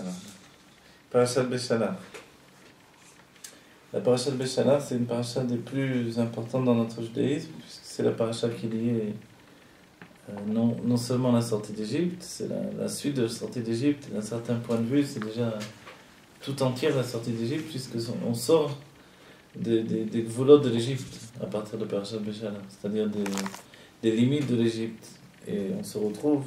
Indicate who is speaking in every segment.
Speaker 1: Alors, Parashat Beshalach. La Parashat Beshalach, c'est une parasha des plus importantes dans notre judaïsme, puisque c'est la parasha qui est liée non seulement à la sortie d'Égypte, c'est la suite de la sortie d'Égypte, d'un certain point de vue, c'est déjà tout entière la sortie d'Égypte, puisqu'on sort des volets de l'Égypte à partir de Parashat Beshalach, c'est-à-dire des limites de l'Égypte. Et on se retrouve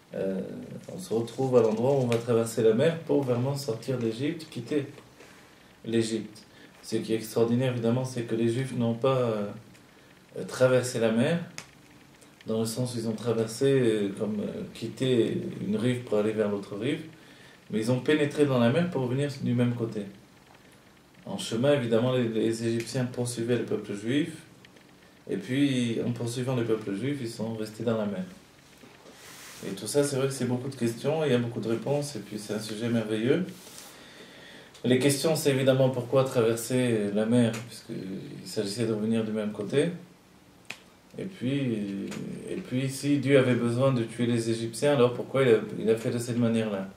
Speaker 1: à l'endroit où on va traverser la mer pour vraiment sortir d'Égypte, quitter l'Égypte. Ce qui est extraordinaire, évidemment, c'est que les Juifs n'ont pas traversé la mer, dans le sens où ils ont traversé, quitté une rive pour aller vers l'autre rive, mais ils ont pénétré dans la mer pour revenir du même côté. En chemin, évidemment, les Égyptiens poursuivaient le peuple juif, et puis, en poursuivant le peuple juif, ils sont restés dans la mer. Et tout ça, c'est vrai que c'est beaucoup de questions, il y a beaucoup de réponses, et puis c'est un sujet merveilleux. Les questions, c'est évidemment pourquoi traverser la mer, puisqu'il s'agissait de revenir du même côté. Et puis, si Dieu avait besoin de tuer les Égyptiens, alors pourquoi il a fait de cette manière-là?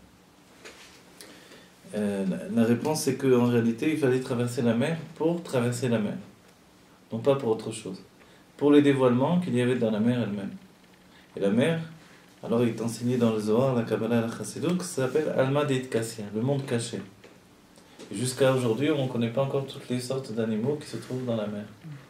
Speaker 1: La réponse, c'est qu'en réalité, il fallait traverser la mer pour traverser la mer, non pas pour autre chose. Pour les dévoilements qu'il y avait dans la mer elle-même. Et la mer, alors il est enseigné dans le Zohar, la Kabbalah, la Chassidut, que ça s'appelle Alma Deit Kassia, le monde caché. Jusqu'à aujourd'hui, on ne connaît pas encore toutes les sortes d'animaux qui se trouvent dans la mer.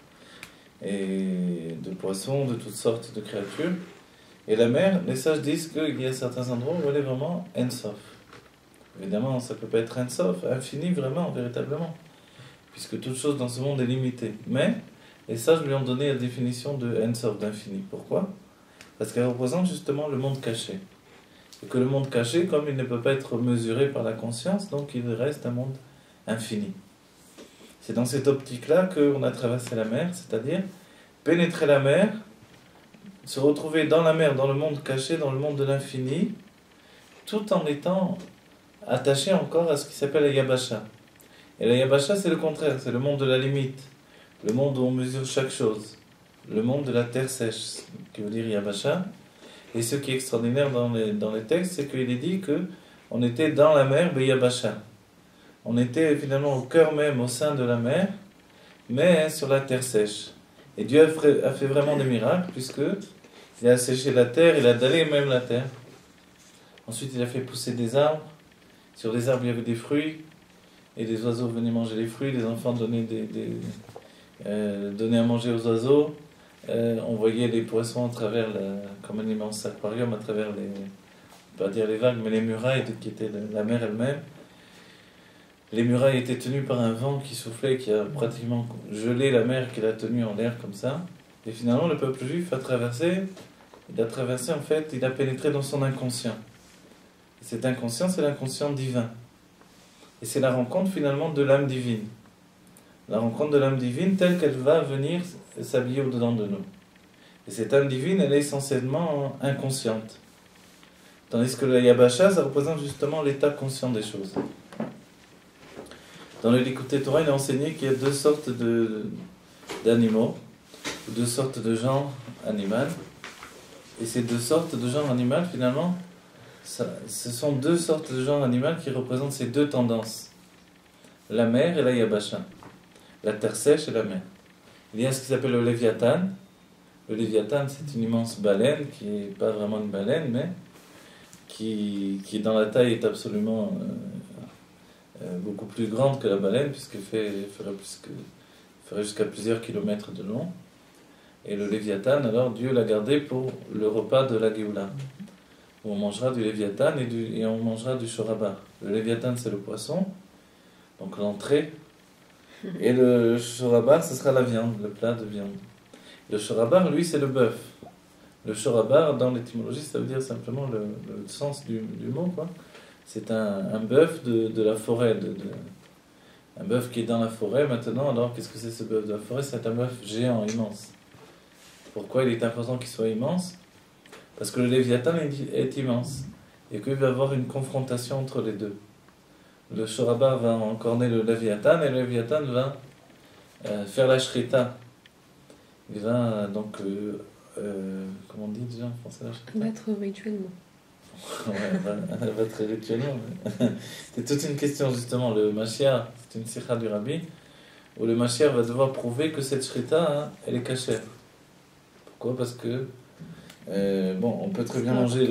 Speaker 1: Et de poissons, de toutes sortes de créatures. Et la mer, les sages disent qu'il y a certains endroits où elle est vraiment Ensof. Évidemment, ça ne peut pas être Ensof, infini vraiment, véritablement. Puisque toute chose dans ce monde est limitée. Mais les sages lui ont donné la définition de Ensof, d'infini. Pourquoi? Parce qu'elle représente justement le monde caché. Et que le monde caché, comme il ne peut pas être mesuré par la conscience, donc il reste un monde infini. C'est dans cette optique-là qu'on a traversé la mer, c'est-à-dire pénétrer la mer, se retrouver dans la mer, dans le monde caché, dans le monde de l'infini, tout en étant attaché encore à ce qui s'appelle la Yabasha. Et la Yabasha, c'est le contraire, c'est le monde de la limite, le monde où on mesure chaque chose, le monde de la terre sèche, qui veut dire Yabasha. Et ce qui est extraordinaire dans les textes, c'est qu'il est dit qu'on était dans la mer, Yabasha. On était finalement au cœur même, au sein de la mer, mais sur la terre sèche. Et Dieu a fait vraiment des miracles, puisqu'il a asséché la terre, il a dallé même la terre. Ensuite, il a fait pousser des arbres. Sur les arbres, il y avait des fruits, et les oiseaux venaient manger les fruits, les enfants donnaient à manger aux oiseaux. On voyait les poissons à travers, comme un immense aquarium, à travers pas dire les vagues, mais les murailles qui étaient la mer elle-même. Les murailles étaient tenues par un vent qui soufflait, qui a pratiquement gelé la mer, qui l'a tenue en l'air comme ça. Et finalement, le peuple juif a traversé en fait, il a pénétré dans son inconscient. Et cet inconscient, c'est l'inconscient divin. Et c'est la rencontre finalement de l'âme divine. La rencontre de l'âme divine telle qu'elle va venir s'habiller au-dedans de nous. Et cette âme divine, elle est essentiellement inconsciente. Tandis que la Yabasha, ça représente justement l'état conscient des choses. Dans le Likutei Torah, il est enseigné qu'il y a deux sortes d'animaux, ou deux sortes de genres animaux. Et ces deux sortes de genres animaux, finalement, ce sont deux sortes de genres animaux qui représentent ces deux tendances. La mer et la Yabasha. La terre sèche et la mer. Il y a ce qui s'appelle le Léviathan. Le Léviathan, c'est une immense baleine, qui n'est pas vraiment une baleine, mais qui dans la taille est absolument beaucoup plus grande que la baleine, puisqu'elle ferait jusqu'à plusieurs kilomètres de long. Et le Léviathan, alors Dieu l'a gardé pour le repas de la Géoula, où on mangera du Léviathan et on mangera du Shorabar. Le Léviathan, c'est le poisson, donc l'entrée, et le Shorabar, ce sera la viande, le plat de viande. Le Shorabar, lui, c'est le bœuf. Le Shorabar, dans l'étymologie, ça veut dire simplement le sens du mot, quoi. C'est un bœuf de la forêt, un bœuf qui est dans la forêt maintenant. Alors, qu'est-ce que c'est ce bœuf de la forêt? C'est un bœuf géant, immense. Pourquoi il est important qu'il soit immense? Parce que le Léviathan est immense, et qu'il va y avoir une confrontation entre les deux. Le Shorabar va encorner le Léviathan, et le Léviathan va faire la Shrita. Il va donc, comment on dit déjà en français, la Shrita?
Speaker 2: Combattre rituellement.
Speaker 1: Ouais, elle va très rituellement. C'est toute une question, justement. Le Mashiach, c'est une sikha du Rabbi, où le Mashiach va devoir prouver que cette shrita, hein, elle est cachée. Pourquoi? Parce que, bon, on peut très bien manger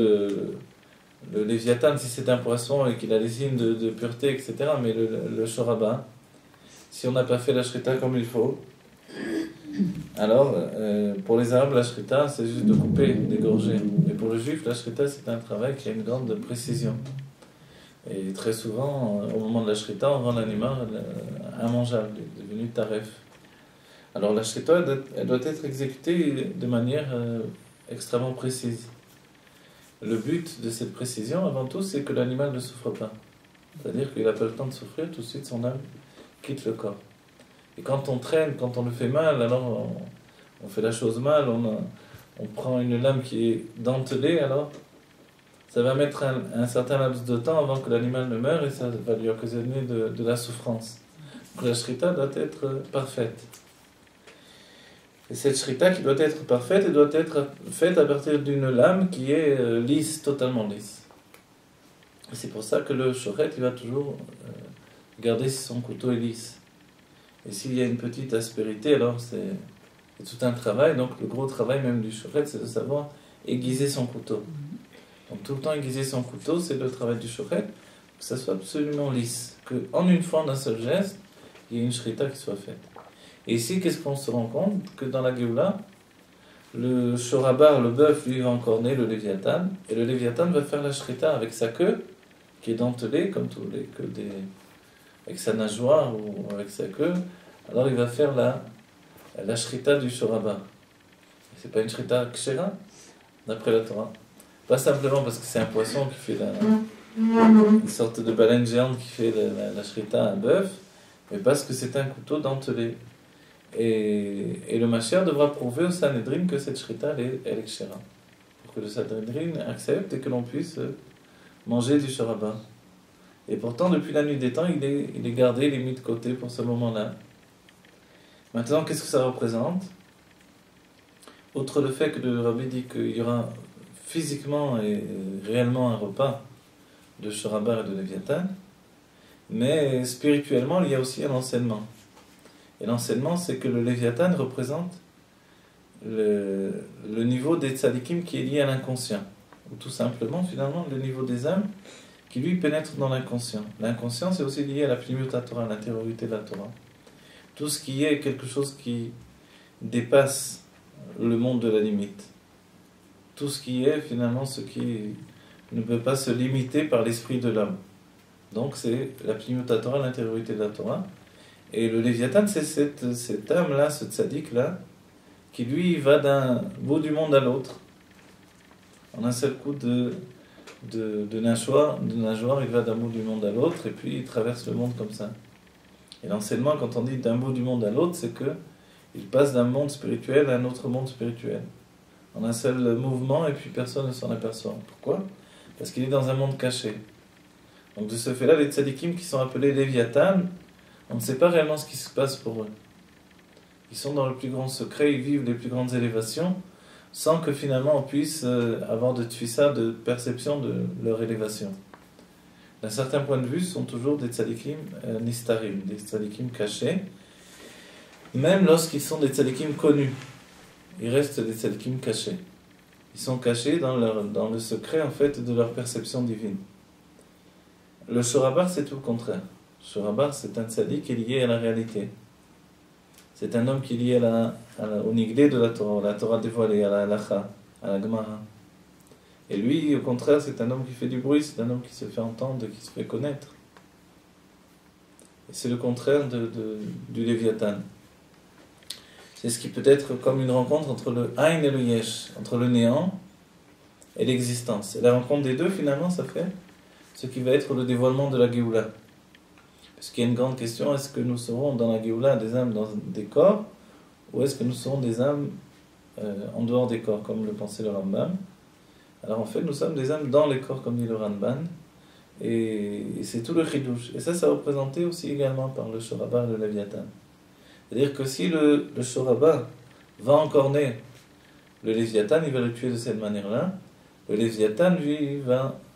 Speaker 1: le léviathan si c'est un poisson et qu'il a des signes de pureté, etc. Mais le shoraba, si on n'a pas fait la shrita comme il faut, alors pour les Arabes, la shrita, c'est juste de couper, d'égorger. Mais pour le juif, la shrita, c'est un travail qui a une grande précision. Et très souvent, au moment de la shrita, on rend l'animal immangeable, devenu taref. Alors la shrita, elle doit être exécutée de manière extrêmement précise. Le but de cette précision, avant tout, c'est que l'animal ne souffre pas. C'est-à-dire qu'il n'a pas le temps de souffrir, tout de suite son âme quitte le corps. Et quand on traîne, quand on le fait mal, alors on fait la chose mal, on prend une lame qui est dentelée, alors ça va mettre un certain laps de temps avant que l'animal ne meure et ça va lui occasionner de la souffrance. Donc la shrita doit être parfaite. Et cette shrita qui doit être parfaite, elle doit être faite à partir d'une lame qui est lisse, totalement lisse. Et c'est pour ça que le shochet, il va toujours garder si son couteau est lisse. Et s'il y a une petite aspérité, alors c'est tout un travail. Donc le gros travail même du shochet, c'est de savoir aiguiser son couteau. Donc tout le temps aiguiser son couteau, c'est le travail du shochet, que ça soit absolument lisse. Qu'en une fois, en un seul geste, il y ait une shrita qui soit faite. Et ici, qu'est-ce qu'on se rend compte? Que dans la Géoula, le shorabar, le bœuf, lui va encorner le léviathan, et le léviathan va faire la shrita avec sa queue, qui est dentelée, comme tous les queues avec sa nageoire ou avec sa queue. Alors il va faire la shrita du shorabar. C'est pas une shrita kshera, d'après la Torah. Pas simplement parce que c'est un poisson qui fait une sorte de baleine géante qui fait la shrita à un bœuf, mais parce que c'est un couteau dentelé. Et le Mashiach devra prouver au Sanhedrin que cette shrita elle est kshera. Pour que le Sanhedrin accepte et que l'on puisse manger du shoraba. Et pourtant, depuis la nuit des temps, il est gardé, il est mis de côté pour ce moment-là. Maintenant, qu'est-ce que ça représente? Outre le fait que le Rabbi dit qu'il y aura physiquement et réellement un repas de shoraba et de léviathan, mais spirituellement, il y a aussi un enseignement. Et l'enseignement, c'est que le léviathan représente le niveau des tzadikim qui est lié à l'inconscient. Ou tout simplement, finalement, le niveau des âmes qui lui pénètre dans l'inconscient. L'inconscient, c'est aussi lié à la pnimiut Torah, à l'intériorité de la Torah. Tout ce qui est quelque chose qui dépasse le monde de la limite. Tout ce qui est finalement ce qui ne peut pas se limiter par l'esprit de l'homme. Donc c'est la pnimiut Torah, l'intériorité de la Torah. Et le léviathan, c'est cette âme-là, ce tzaddik-là, qui lui va d'un bout du monde à l'autre. En un seul coup de nageoire, il va d'un bout du monde à l'autre et puis il traverse le monde comme ça. Et l'enseignement, quand on dit d'un bout du monde à l'autre, c'est que il passe d'un monde spirituel à un autre monde spirituel. En un seul mouvement et puis personne ne s'en aperçoit. Pourquoi? Parce qu'il est dans un monde caché. Donc de ce fait-là, les tzadikim qui sont appelés Léviathan, on ne sait pas réellement ce qui se passe pour eux. Ils sont dans le plus grand secret, ils vivent les plus grandes élévations, sans que finalement on puisse avoir de tfissa, de perception de leur élévation. D'un certain point de vue, ce sont toujours des tzadikim nistarim, des tzadikim cachés, même lorsqu'ils sont des tzadikim connus. Ils restent des tzadikim cachés. Ils sont cachés dans le secret en fait de leur perception divine. Le shorabar, c'est tout le contraire. Le shorabar, c'est un tzadik qui est lié à la réalité. C'est un homme qui est lié au niglé de la Torah dévoilée, à la halacha, à la gemara. Et lui, au contraire, c'est un homme qui fait du bruit, c'est un homme qui se fait entendre, qui se fait connaître. Et c'est le contraire du léviathan. C'est ce qui peut être comme une rencontre entre le Ain et le Yesh, entre le néant et l'existence. Et la rencontre des deux, finalement, ça fait ce qui va être le dévoilement de la Géoula. Parce qu'il y a une grande question, est-ce que nous serons dans la Géoula des âmes dans des corps, ou est-ce que nous serons des âmes en dehors des corps, comme le pensait le Rambam? Alors en fait, nous sommes des âmes dans les corps, comme dit le Ramban, et c'est tout le chidouche. Et ça représenté aussi également par le Shoraba et le Léviathan. C'est-à-dire que si le Shoraba va encorner le Léviathan, il va le tuer de cette manière-là. Le Léviathan, lui, va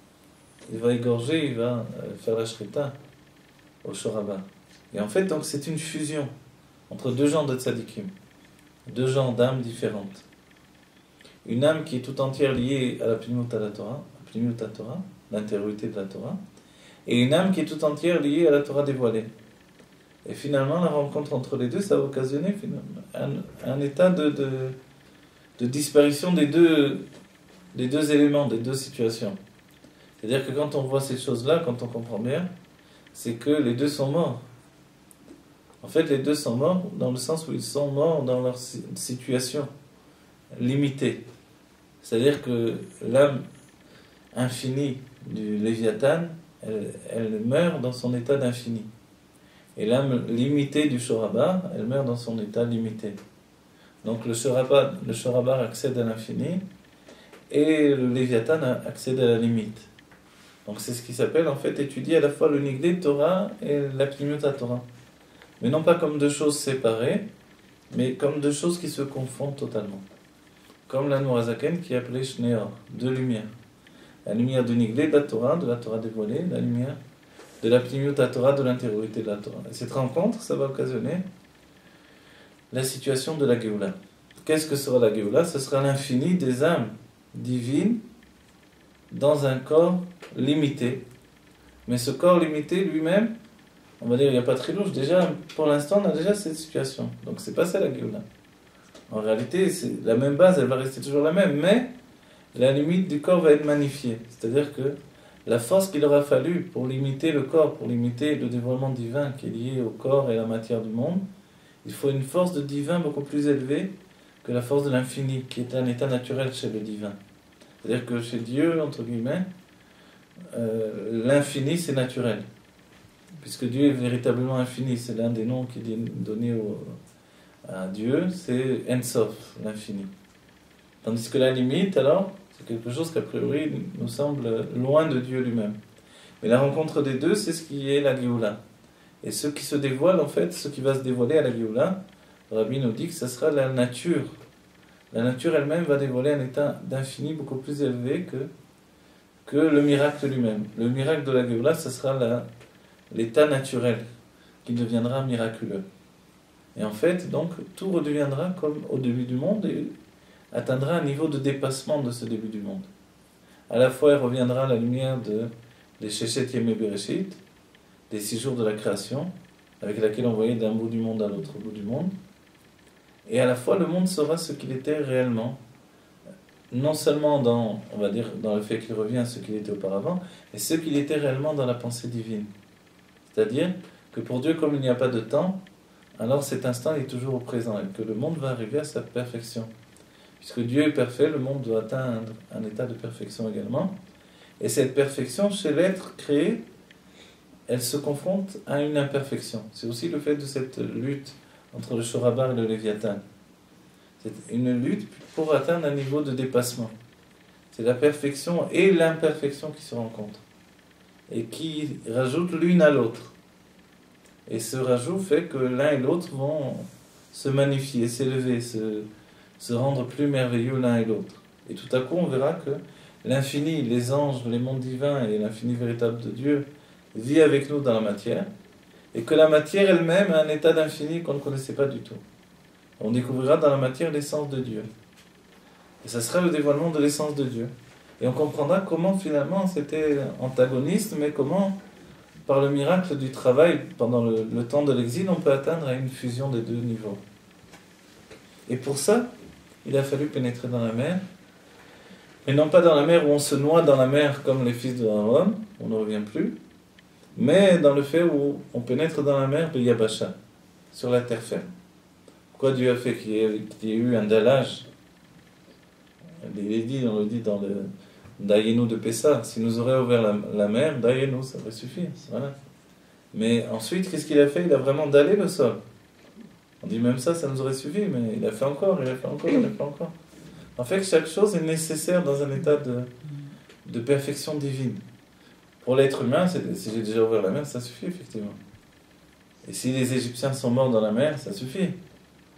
Speaker 1: il va égorger, il va faire la shrita au Shoraba. Et en fait, donc, c'est une fusion entre deux genres de tzadikim, deux genres d'âmes différentes. Une âme qui est tout entière liée à la Pnimut à la Torah, l'intériorité de la Torah, et une âme qui est tout entière liée à la Torah dévoilée. Et finalement, la rencontre entre les deux, ça va occasionner un état de disparition des deux éléments, des deux situations. C'est-à-dire que quand on voit ces choses-là, quand on comprend bien, c'est que les deux sont morts. En fait, les deux sont morts dans le sens où ils sont morts dans leur situation limitée. C'est-à-dire que l'âme infinie du Léviathan, elle meurt dans son état d'infini. Et l'âme limitée du Shoraba, elle meurt dans son état limité. Donc le Shoraba accède à l'infini et le Léviathan accède à la limite. Donc c'est ce qui s'appelle en fait étudier à la fois le Niglé Torah et la Pnimut Torah. Mais non pas comme deux choses séparées, mais comme deux choses qui se confondent totalement. Comme l'Anmorazaken qui appelait Shneor, deux lumières. La lumière du Niglé de la Torah dévoilée, la lumière de la Pnimut Torah, de l'intériorité de la Torah. Et cette rencontre, ça va occasionner la situation de la Géoula. Qu'est-ce que sera la Géoula? Ce sera l'infini des âmes divines dans un corps limité. Mais ce corps limité lui-même, on va dire, il n'y a pas très louche. Déjà, pour l'instant, on a déjà cette situation. Donc c'est pas ça la Géoula. En réalité, c'est la même base, elle va rester toujours la même, mais la limite du corps va être magnifiée. C'est-à-dire que la force qu'il aura fallu pour limiter le corps, pour limiter le dévoilement divin qui est lié au corps et à la matière du monde, il faut une force de divin beaucoup plus élevée que la force de l'infini, qui est un état naturel chez le divin. C'est-à-dire que chez Dieu, entre guillemets, l'infini c'est naturel. Puisque Dieu est véritablement infini, c'est l'un des noms qui est donné à Dieu, c'est Ensof, l'infini. Tandis que la limite, alors, c'est quelque chose qu'a priori nous semble loin de Dieu lui-même. Mais la rencontre des deux, c'est ce qui est la Géoula. Et ce qui se dévoile, en fait, ce qui va se dévoiler à la Géoula, le Rabbi nous dit que ce sera la nature. La nature elle-même va dévoiler un état d'infini beaucoup plus élevé que le miracle lui-même. Le miracle de la Géoula, ce sera l'état naturel qui deviendra miraculeux. Et en fait, donc, tout redeviendra comme au début du monde et atteindra un niveau de dépassement de ce début du monde. À la fois, il reviendra la lumière des Shechet Yemei Bereshit, des 6 jours de la création, avec laquelle on voyait d'un bout du monde à l'autre bout du monde. Et à la fois, le monde sera ce qu'il était réellement, non seulement on va dire, dans le fait qu'il revient à ce qu'il était auparavant, mais ce qu'il était réellement dans la pensée divine. C'est-à-dire que pour Dieu, comme il n'y a pas de temps, alors cet instant est toujours au présent, et que le monde va arriver à sa perfection. Puisque Dieu est parfait, le monde doit atteindre un état de perfection également. Et cette perfection, chez l'être créé, elle se confronte à une imperfection. C'est aussi le fait de cette lutte entre le Shorabar et le Léviathan. C'est une lutte pour atteindre un niveau de dépassement. C'est la perfection et l'imperfection qui se rencontrent. Et qui rajoutent l'une à l'autre. Et ce rajout fait que l'un et l'autre vont se magnifier, s'élever, se rendre plus merveilleux l'un et l'autre. Et tout à coup, on verra que l'infini, les anges, les mondes divins et l'infini véritable de Dieu vit avec nous dans la matière, et que la matière elle-même a un état d'infini qu'on ne connaissait pas du tout. On découvrira dans la matière l'essence de Dieu. Et ça sera le dévoilement de l'essence de Dieu. Et on comprendra comment finalement c'était antagoniste, mais comment, par le miracle du travail, pendant le temps de l'exil, on peut atteindre à une fusion des deux niveaux. Et pour ça, il a fallu pénétrer dans la mer, et non pas dans la mer où on se noie dans la mer comme les fils de Aaron, on ne revient plus, mais dans le fait où on pénètre dans la mer de Yabasha, sur la terre ferme. Pourquoi Dieu a fait qu'il y ait eu un dallage? On le dit dans le Dayenu de Pessah, s'il nous aurait ouvert la mer, Dayenu, ça aurait suffi. Voilà. Mais ensuite, qu'est-ce qu'il a fait? Il a vraiment dallé le sol. On dit même ça nous aurait suffi, mais il a fait encore. En fait, chaque chose est nécessaire dans un état de perfection divine. Pour l'être humain, si j'ai déjà ouvert la mer, ça suffit, effectivement. Et si les Égyptiens sont morts dans la mer, ça suffit.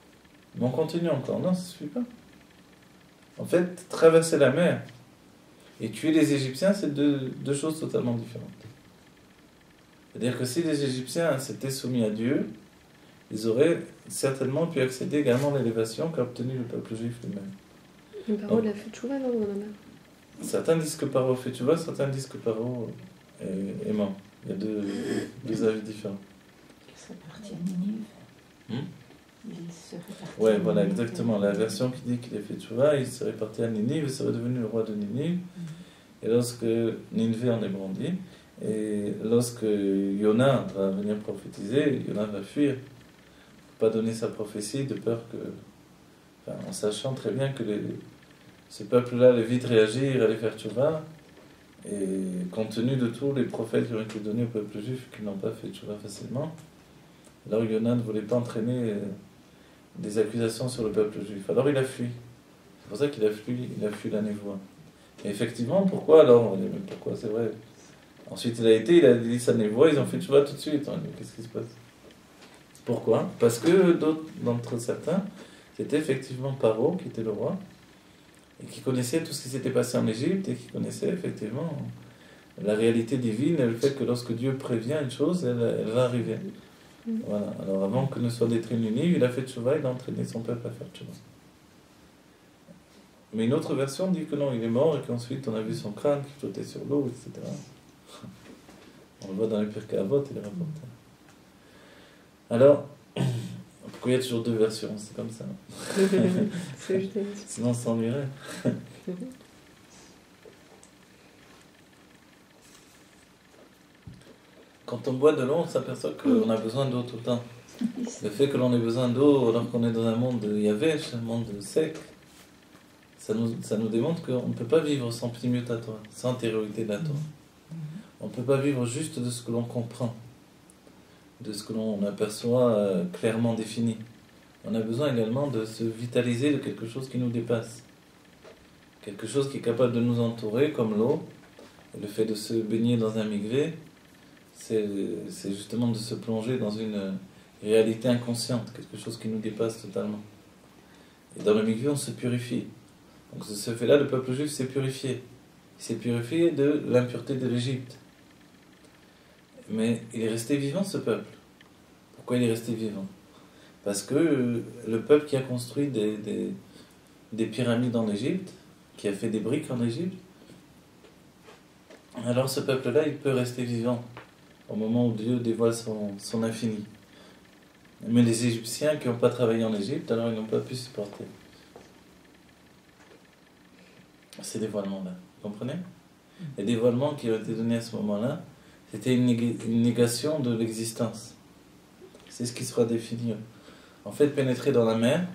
Speaker 1: Mais on continue encore. Non, ça ne suffit pas. En fait, traverser la mer Et tuer les Égyptiens, c'est deux choses totalement différentes. C'est-à-dire que si les Égyptiens s'étaient soumis à Dieu, ils auraient certainement pu accéder également à l'élévation qu'a obtenu le peuple juif lui-même.
Speaker 2: Mais Paro l'a fait tchouva, non,
Speaker 1: certains disent que Paro fait tchouva, certains disent que Paro est mort. Il y a deux avis différents.
Speaker 3: Il serait parti à Ninive.
Speaker 1: Ouais, voilà, exactement. La version qui dit qu'il a fait tchouva, il serait parti à Ninive, il serait devenu le roi de Ninive. Et lorsque Ninive en est brandi, et lorsque Yona va venir prophétiser, Yona va fuir. Il ne faut pas donner sa prophétie de peur que... Enfin, en sachant très bien que ce peuple-là allait vite réagir, allait faire tchouva, et compte tenu de tous les prophètes qui ont été donnés au peuple juif qui n'ont pas fait tchouva facilement, alors Yona ne voulait pas entraîner des accusations sur le peuple juif. Alors il a fui. C'est pour ça qu'il a fui la névoie. Et effectivement, pourquoi alors? Pourquoi, c'est vrai. Ensuite il a dit sa névoie, ils ont fait tchouva tout de suite. Qu'est-ce qui se passe? Pourquoi? Parce que d'autres d'entre certains, c'était effectivement Paro qui était le roi, et qui connaissait tout ce qui s'était passé en Égypte, et qui connaissait effectivement la réalité divine, et le fait que lorsque Dieu prévient une chose, elle va arriver. Voilà. Alors avant que ne soit détruit Ninive, il a fait tchouva, il a entraîné son peuple à faire tchouva. Mais une autre version dit que non, il est mort, et qu'ensuite on a vu son crâne qui flottait sur l'eau, etc. On le voit dans les Pirkei Avot, il est rapporté. Alors, pourquoi il y a toujours deux versions? C'est comme ça. Sinon on s'ennuierait. Quand on boit de l'eau, on s'aperçoit qu'on a besoin d'eau tout le temps. Le fait que l'on ait besoin d'eau alors qu'on est dans un monde yavesh, un monde sec, ça nous démontre qu'on ne peut pas vivre sans pnimiut Torah, sans antériorité de la Torah. On ne peut pas vivre juste de ce que l'on comprend, de ce que l'on aperçoit clairement défini. On a besoin également de se vitaliser de quelque chose qui nous dépasse. Quelque chose qui est capable de nous entourer, comme l'eau. Et le fait de se baigner dans un mikvé, c'est justement de se plonger dans une réalité inconsciente, quelque chose qui nous dépasse totalement. Et dans le mikvé, on se purifie. Donc ce fait-là, le peuple juif s'est purifié. Il s'est purifié de l'impureté de l'Égypte. Mais il est resté vivant, ce peuple. Pourquoi il est resté vivant? Parce que le peuple qui a construit des pyramides en Égypte, qui a fait des briques en Égypte, alors ce peuple-là, il peut rester vivant au moment où Dieu dévoile son infini. Mais les Égyptiens qui n'ont pas travaillé en Égypte, alors ils n'ont pas pu supporter ces dévoilements-là. Vous comprenez? Les dévoilements qui ont été donnés à ce moment-là, c'était une négation de l'existence. C'est ce qui sera défini. En fait, pénétrer dans la mer,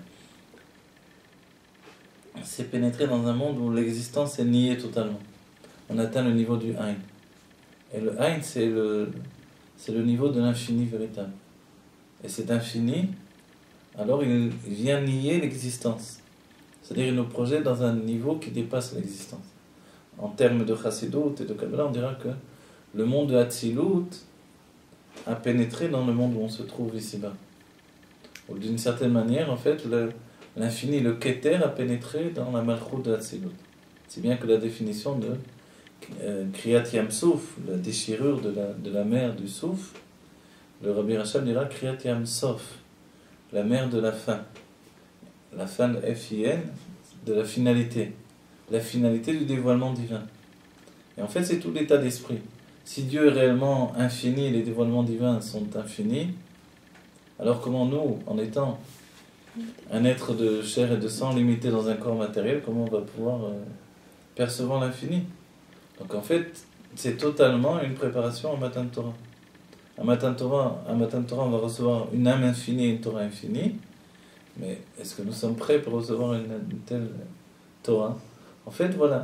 Speaker 1: c'est pénétrer dans un monde où l'existence est niée totalement. On atteint le niveau du Ein. Et le Ein, c'est le niveau de l'infini véritable. Et cet infini, alors il vient nier l'existence. C'est-à-dire il nous projette dans un niveau qui dépasse l'existence. En termes de Chassidut et de Kabbalah, on dira que le monde de Hatzilut a pénétré dans le monde où on se trouve ici-bas. Ou d'une certaine manière, en fait, l'infini, le Keter, a pénétré dans la Malchut de Hatzilut. C'est bien que la définition de Kriyat Yam Souf, la déchirure de la mer du Souf, le Rabbi Rachab dira Kriyat Yam Sof, la mer de la fin. La fin de F-I-N, de la finalité du dévoilement divin. Et en fait, c'est tout l'état d'esprit. Si Dieu est réellement infini, les dévoilements divins sont infinis, alors comment nous, en étant un être de chair et de sang limité dans un corps matériel, comment on va pouvoir percevoir l'infini? Donc en fait, c'est totalement une préparation au Matan Torah. À Matan Torah, on va recevoir une âme infinie et une Torah infinie. Mais est-ce que nous sommes prêts pour recevoir une telle Torah? En fait, voilà,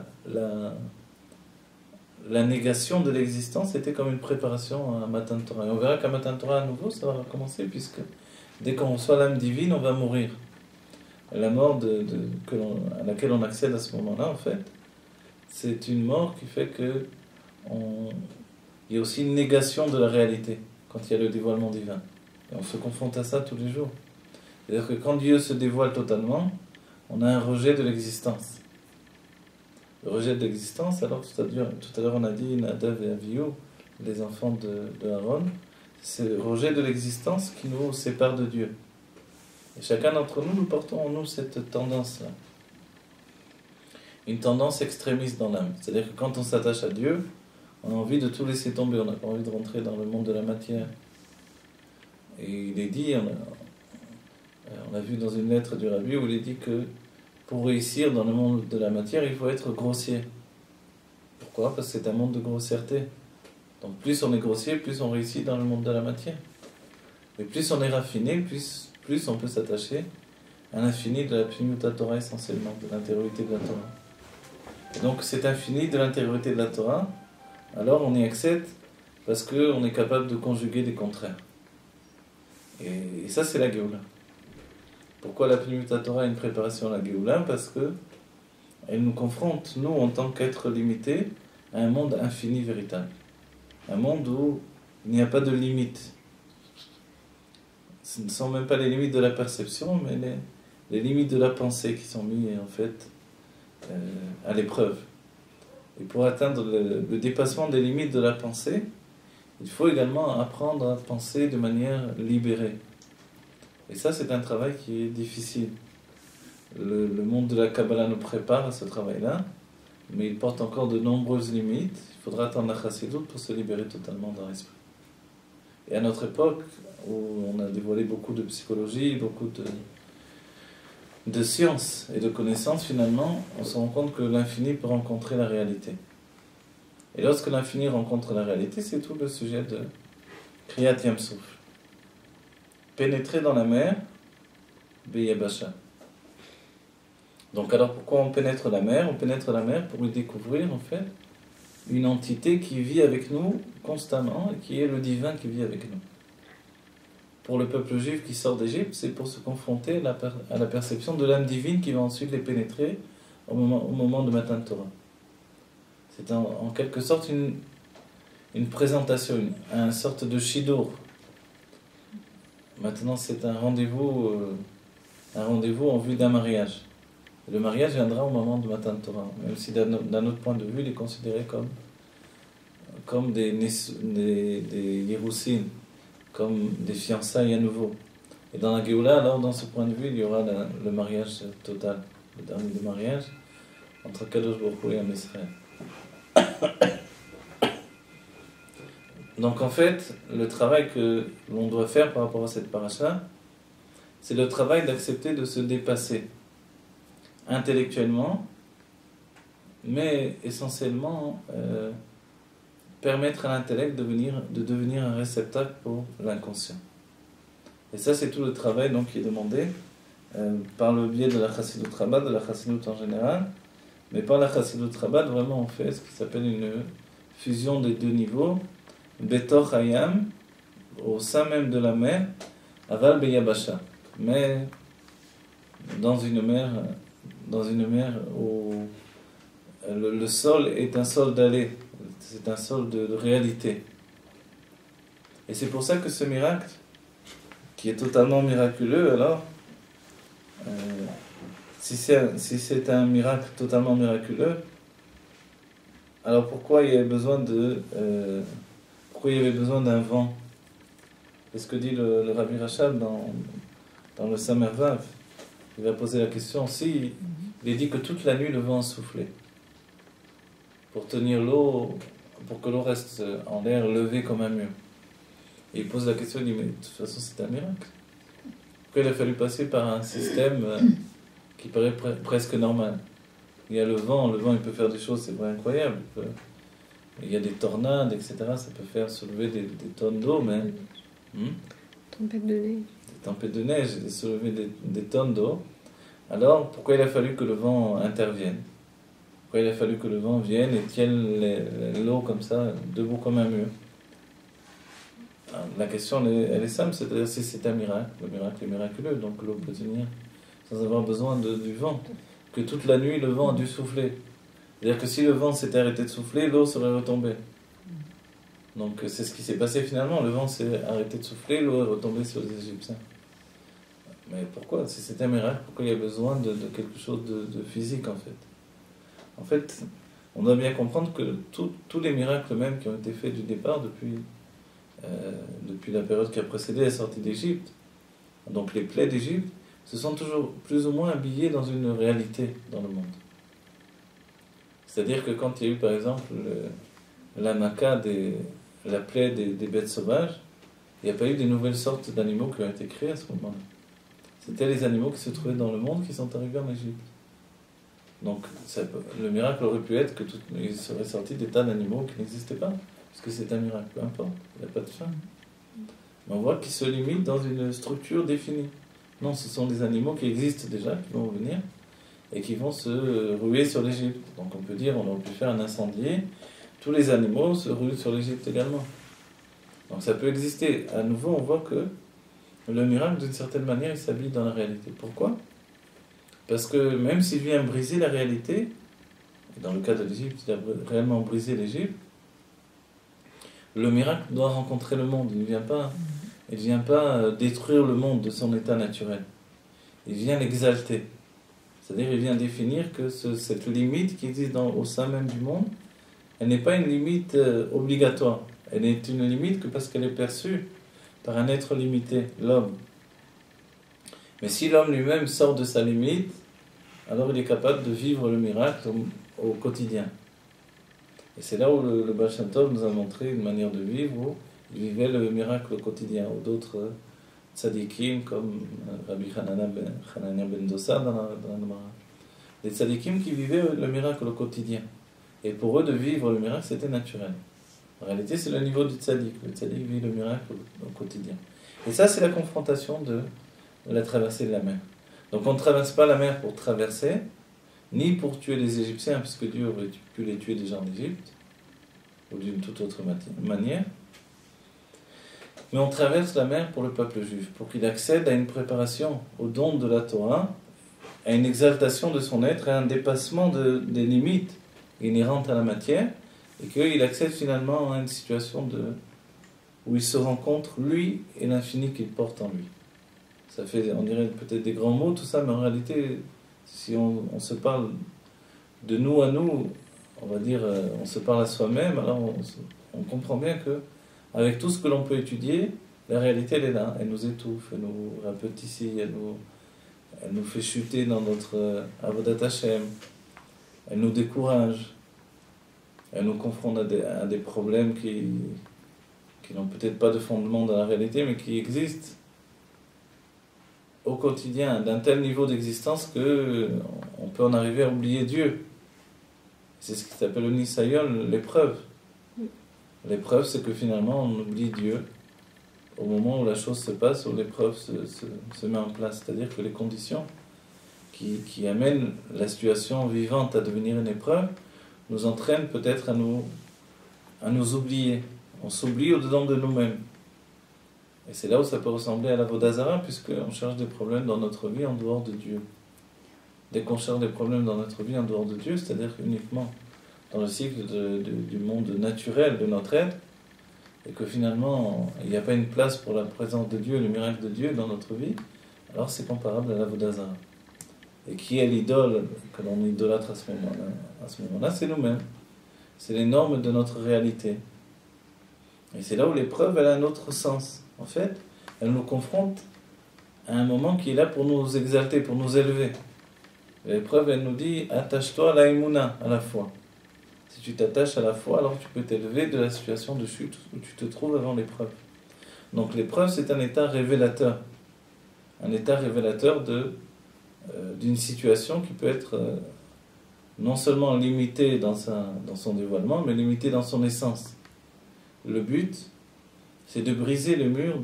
Speaker 1: la négation de l'existence était comme une préparation à Matan Torah. Et on verra qu'à Matan Torah, à nouveau, ça va recommencer, puisque dès qu'on reçoit l'âme divine, on va mourir. La mort à laquelle on accède à ce moment-là, en fait, c'est une mort qui fait que il y a aussi une négation de la réalité, quand il y a le dévoilement divin. Et on se confronte à ça tous les jours. C'est-à-dire que quand Dieu se dévoile totalement, on a un rejet de l'existence. le rejet de l'existence. Alors tout à l'heure on a dit Nadav et Avihu, les enfants de Aaron, c'est le rejet de l'existence qui nous sépare de Dieu. Et chacun d'entre nous, nous portons en nous cette tendance-là. Une tendance extrémiste dans l'âme. C'est-à-dire que quand on s'attache à Dieu, on a envie de tout laisser tomber, on n'a pas envie de rentrer dans le monde de la matière. Et il est dit, on a vu dans une lettre du Rabbi où il est dit que pour réussir dans le monde de la matière, il faut être grossier. Pourquoi ? Parce que c'est un monde de grossièreté. Donc plus on est grossier, plus on réussit dans le monde de la matière. Et plus on est raffiné, plus on peut s'attacher à l'infini de la Pnimiut Torah essentiellement, de l'intériorité de la Torah. Et donc cet infini de l'intériorité de la Torah, alors on y accède parce qu'on est capable de conjuguer des contraires. Et ça c'est la Géoula. Pourquoi la Pnimiut Torah est une préparation à la Géoula ? Parce que elle nous confronte, nous en tant qu'êtres limités, à un monde infini véritable. Un monde où il n'y a pas de limites. Ce ne sont même pas les limites de la perception, mais les limites de la pensée qui sont mises en fait à l'épreuve. Et pour atteindre le dépassement des limites de la pensée, il faut également apprendre à penser de manière libérée. Et ça, c'est un travail qui est difficile. Le monde de la Kabbalah nous prépare à ce travail-là, mais il porte encore de nombreuses limites. Il faudra attendre la Chassidut pour se libérer totalement dans l'esprit. Et à notre époque, où on a dévoilé beaucoup de psychologie, beaucoup de sciences et de connaissances, finalement, on se rend compte que l'infini peut rencontrer la réalité. Et lorsque l'infini rencontre la réalité, c'est tout le sujet de Kriyat Yam Souf. Pénétrer dans la mer, Beyabasha. Donc alors pourquoi on pénètre la mer ? On pénètre la mer pour y découvrir en fait une entité qui vit avec nous constamment et qui est le divin qui vit avec nous. Pour le peuple juif qui sort d'Égypte, c'est pour se confronter à la perception de l'âme divine qui va ensuite les pénétrer au moment de Matan Torah. C'est en quelque sorte une présentation, une sorte de shidur. Maintenant, c'est un rendez-vous en vue d'un mariage. Et le mariage viendra au moment de Matan Torah, même si d'un autre point de vue, il est considéré comme des Yerousin, comme des fiançailles à nouveau. Et dans la Géoula, alors, dans ce point de vue, il y aura le mariage total, le dernier des mariages, entre Kadosh Baruch Hu et Am Israël. Donc en fait, le travail que l'on doit faire par rapport à cette paracha, c'est le travail d'accepter de se dépasser intellectuellement, mais essentiellement permettre à l'intellect de devenir un réceptacle pour l'inconscient. Et ça, c'est tout le travail donc, qui est demandé par le biais de la Chassidut Rabbah, de la Chassidut en général, mais par la Chassidut Rabbah, vraiment on fait ce qui s'appelle une fusion des deux niveaux, Betoch Hayam, au sein même de la mer, Aval Beyabasha, mais dans une mer où le sol est un sol d'allée, c'est un sol de réalité. Et c'est pour ça que ce miracle, qui est totalement miraculeux, alors, si c'est un miracle totalement miraculeux, alors pourquoi il y avait besoin d'un vent ? C'est ce que dit le Rabbi Rachab dans le Samer Vav. Il va poser la question, si il est dit que toute la nuit le vent a soufflé pour tenir l'eau, pour que l'eau reste en l'air levée comme un mur. Et il pose la question, il dit, mais de toute façon c'est un miracle. Pourquoi il a fallu passer par un système qui paraît presque normal ? Il y a le vent il peut faire des choses, c'est vrai, incroyables. Il y a des tornades, etc. Ça peut faire soulever des tonnes d'eau, mais...
Speaker 2: Tempête de neige.
Speaker 1: Des tempêtes de neige, soulever des tonnes d'eau. Alors, pourquoi il a fallu que le vent intervienne ? Pourquoi il a fallu que le vent vienne et tienne l'eau comme ça, debout comme un mur ? Alors, la question, elle est simple, c'est-à-dire si c'est un miracle, le miracle est miraculeux, donc l'eau peut tenir sans avoir besoin du vent. Que toute la nuit, le vent a dû souffler. C'est-à-dire que si le vent s'était arrêté de souffler, l'eau serait retombée. Donc c'est ce qui s'est passé finalement, le vent s'est arrêté de souffler, l'eau est retombée sur les Égyptiens. Mais pourquoi ? Si c'était un miracle, pourquoi il y a besoin de quelque chose de physique en fait ? En fait, on doit bien comprendre que tous les miracles même qui ont été faits du départ, depuis la période qui a précédé la sortie d'Égypte, donc les plaies d'Égypte, se sont toujours plus ou moins habillés dans une réalité dans le monde. C'est-à-dire que quand il y a eu par exemple la plaie des bêtes sauvages, il n'y a pas eu des nouvelles sortes d'animaux qui ont été créés à ce moment-là. C'était les animaux qui se trouvaient dans le monde qui sont arrivés en Égypte. Donc le miracle aurait pu être qu'il serait sorti des tas d'animaux qui n'existaient pas, puisque c'est un miracle, peu importe, il n'y a pas de fin. Mais on voit qu'ils se limitent dans une structure définie. Non, ce sont des animaux qui existent déjà, qui vont venir, et qui vont se ruer sur l'Égypte. Donc on peut dire, on aurait pu faire un incendier, tous les animaux se ruent sur l'Égypte également. Donc ça peut exister. À nouveau, on voit que le miracle, d'une certaine manière, il s'habille dans la réalité. Pourquoi ? Parce que même s'il vient briser la réalité, et dans le cas de l'Égypte, il a réellement brisé l'Égypte, le miracle doit rencontrer le monde. Il ne vient pas détruire le monde de son état naturel. Il vient l'exalter. C'est-à-dire, il vient définir que cette limite qui existe au sein même du monde, elle n'est pas une limite obligatoire. Elle est une limite que parce qu'elle est perçue par un être limité, l'homme. Mais si l'homme lui-même sort de sa limite, alors il est capable de vivre le miracle au quotidien. Et c'est là où le Baal Shem Tov nous a montré une manière de vivre où il vivait le miracle au quotidien, ou d'autres tzadikim comme Rabbi Hanania ben Dosa dans la Gemara. Les tzadikim qui vivaient le miracle au quotidien. Et pour eux, de vivre le miracle, c'était naturel. En réalité, c'est le niveau du tzadik. Le tzadik vit le miracle au quotidien. Et ça, c'est la confrontation de la traversée de la mer. Donc on ne traverse pas la mer pour traverser, ni pour tuer les Égyptiens, puisque Dieu aurait pu les tuer déjà en Égypte, ou d'une toute autre manière. Mais on traverse la mer pour le peuple juif, pour qu'il accède à une préparation au don de la Torah, à une exaltation de son être, à un dépassement des limites inhérentes à la matière, et qu'il accède finalement à une situation où il se rencontre, lui, et l'infini qu'il porte en lui. Ça fait, on dirait peut-être des grands mots, tout ça, mais en réalité, si on se parle de nous à nous, on va dire, on se parle à soi-même, alors on comprend bien que avec tout ce que l'on peut étudier, la réalité, elle est là, elle nous étouffe, elle nous rapetit, elle nous fait chuter dans notre Avodat Hashem, elle nous décourage, elle nous confronte à des problèmes qui n'ont peut-être pas de fondement dans la réalité, mais qui existent au quotidien, d'un tel niveau d'existence qu'on peut en arriver à oublier Dieu. C'est ce qui s'appelle le Nisayon, l'épreuve. L'épreuve, c'est que finalement, on oublie Dieu au moment où la chose se passe, où l'épreuve se met en place. C'est-à-dire que les conditions qui amènent la situation vivante à devenir une épreuve nous entraînent peut-être à nous oublier. On s'oublie au-dedans de nous-mêmes. Et c'est là où ça peut ressembler à la Vodazara, puisqu'on cherche des problèmes dans notre vie en dehors de Dieu. Dès qu'on cherche des problèmes dans notre vie en dehors de Dieu, c'est-à-dire uniquement dans le cycle du monde naturel de notre être, et que finalement il n'y a pas une place pour la présence de Dieu, le miracle de Dieu dans notre vie, alors c'est comparable à la Vodazara. Et qui est l'idole que l'on idolâtre à ce moment-là, c'est nous-mêmes. C'est les normes de notre réalité. Et c'est là où l'épreuve, elle a un autre sens. En fait, elle nous confronte à un moment qui est là pour nous exalter, pour nous élever. L'épreuve, elle nous dit, attache-toi à la émouna, à la foi. Si tu t'attaches à la foi, alors tu peux t'élever de la situation de chute où tu te trouves avant l'épreuve. Donc l'épreuve, c'est un état révélateur. Un état révélateur d'une situation qui peut être non seulement limitée dans son dévoilement, mais limitée dans son essence. Le but, c'est de briser le mur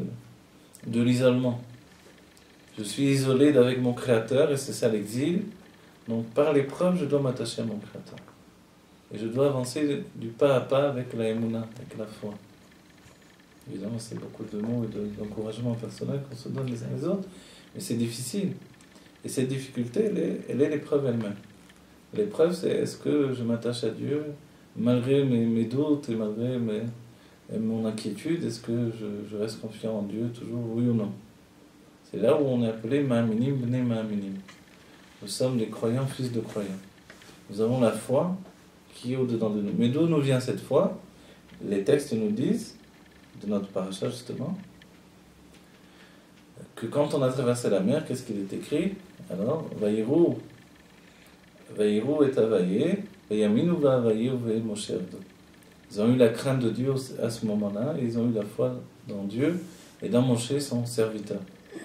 Speaker 1: de l'isolement. Je suis isolé d'avec mon Créateur, et c'est ça l'exil. Donc par l'épreuve, je dois m'attacher à mon Créateur. Et je dois avancer du pas à pas avec la émouna, avec la foi. Évidemment, c'est beaucoup de mots et d'encouragement personnel qu'on se donne les uns les autres, mais c'est difficile. Et cette difficulté, elle est l'épreuve elle-même. L'épreuve, c'est est-ce que je m'attache à Dieu, malgré mes doutes et malgré mon inquiétude, est-ce que je reste confiant en Dieu toujours, oui ou non? C'est là où on est appelé Ma'aminim, Bnei Ma'aminim. Nous sommes des croyants, fils de croyants. nous avons la foi qui est au-dedans de nous. Mais d'où nous vient cette foi? Les textes nous disent, de notre paracha justement, que quand on a traversé la mer, qu'est-ce qu'il est écrit? Alors, Vaïrou et Avaye, Vayaminu Vavaye Uve Moshe Avdo. Ils ont eu la crainte de Dieu à ce moment-là, et ils ont eu la foi dans Dieu et dans Moshe, son serviteur.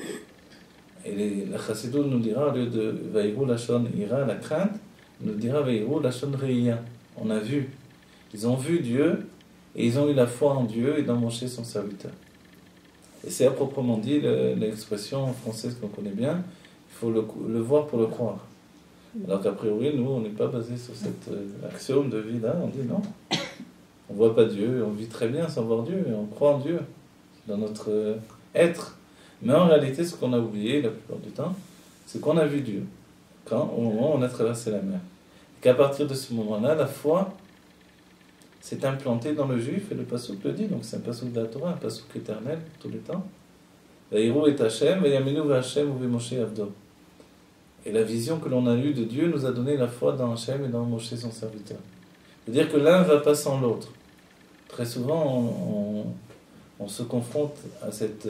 Speaker 1: Et la Chassidou nous dira, au lieu de Vaïrou Lachon Ira, la crainte, nous dira Vaïrou Lachon Reia. On a vu. Ils ont vu Dieu, et ils ont eu la foi en Dieu et dans Moshe, son serviteur. Et c'est à proprement dit l'expression française qu'on connaît bien, il faut le voir pour le croire. Alors qu'a priori, nous, on n'est pas basé sur cet axiome de vie là, on dit non. On ne voit pas Dieu, on vit très bien sans voir Dieu, et on croit en Dieu, dans notre être. Mais en réalité, ce qu'on a oublié la plupart du temps, c'est qu'on a vu Dieu, au moment où on a traversé la mer. Et qu'à partir de ce moment-là, la foi s'est implantée dans le juif, et le passouk le dit, donc c'est un passouk de la Torah, un passouk éternel, tous les temps. Vaïrou et Hachem, Vayaminu V'Hachem Uve Moshe Avdo. Et la vision que l'on a eue de Dieu nous a donné la foi dans Hachem et dans Moshe, son serviteur. C'est-à-dire que l'un ne va pas sans l'autre. Très souvent, on se confronte à cette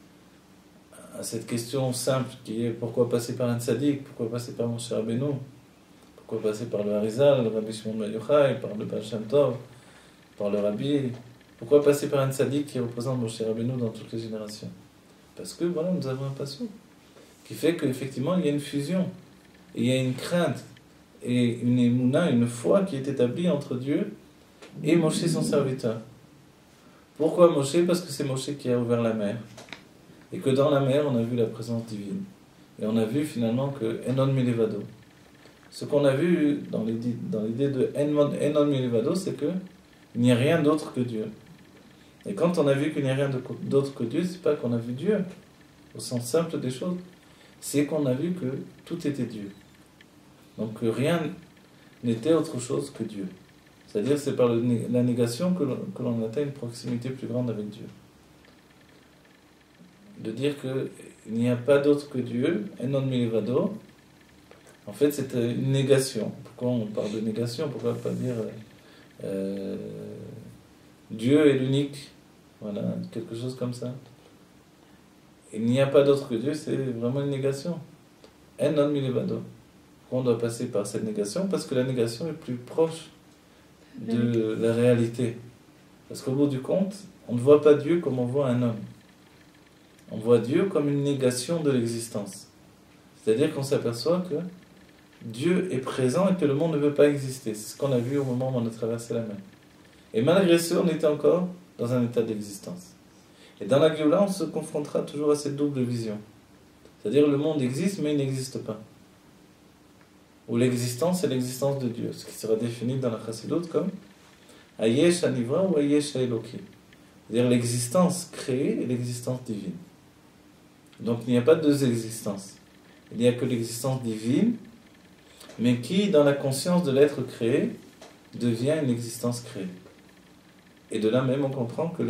Speaker 1: question simple qui est pourquoi passer par un tzaddik, pourquoi passer par Moshe Rabbeinu, pourquoi passer par le Harizal, le Rabbi Shimon Bar Yochai, par le Baal Shem Tov, par le Rabbi, pourquoi passer par un tzaddik qui représente Moshe Rabbeinu dans toutes les générations? Parce que voilà, nous avons un passouk qui fait qu'effectivement il y a une fusion, et il y a une crainte, et une émouna, une foi qui est établie entre Dieu et Moshe, son serviteur. Pourquoi Moshe? Parce que c'est Moshe qui a ouvert la mer, et que dans la mer on a vu la présence divine, et on a vu finalement que Enon Milevado. Ce qu'on a vu dans l'idée de Enon Milevado, c'est qu'il n'y a rien d'autre que Dieu. Et quand on a vu qu'il n'y a rien d'autre que Dieu, c'est pas qu'on a vu Dieu au sens simple des choses, c'est qu'on a vu que tout était Dieu. Donc que rien n'était autre chose que Dieu. C'est-à-dire c'est par la négation que l'on atteint une proximité plus grande avec Dieu. De dire qu'il n'y a pas d'autre que Dieu, Enon Milevado, en fait c'est une négation. Pourquoi on parle de négation? Pourquoi pas dire Dieu est l'unique? Voilà, quelque chose comme ça. Il n'y a pas d'autre que Dieu, c'est vraiment une négation. Enon Milevado. On doit passer par cette négation parce que la négation est plus proche de la réalité. Parce qu'au bout du compte, on ne voit pas Dieu comme on voit un homme. On voit Dieu comme une négation de l'existence. C'est-à-dire qu'on s'aperçoit que Dieu est présent et que le monde ne veut pas exister. C'est ce qu'on a vu au moment où on a traversé la mer. Et malgré ce, on était encore dans un état d'existence. Et dans la Géoula, on se confrontera toujours à cette double vision. C'est-à-dire le monde existe, mais il n'existe pas. Ou l'existence, c'est l'existence de Dieu, ce qui sera défini dans la Chassidut comme Ayesh Anivra ou Ayesh Eloki. C'est-à-dire l'existence créée et l'existence divine. Donc il n'y a pas deux existences. Il n'y a que l'existence divine, mais qui, dans la conscience de l'être créé, devient une existence créée. Et de là même, on comprend que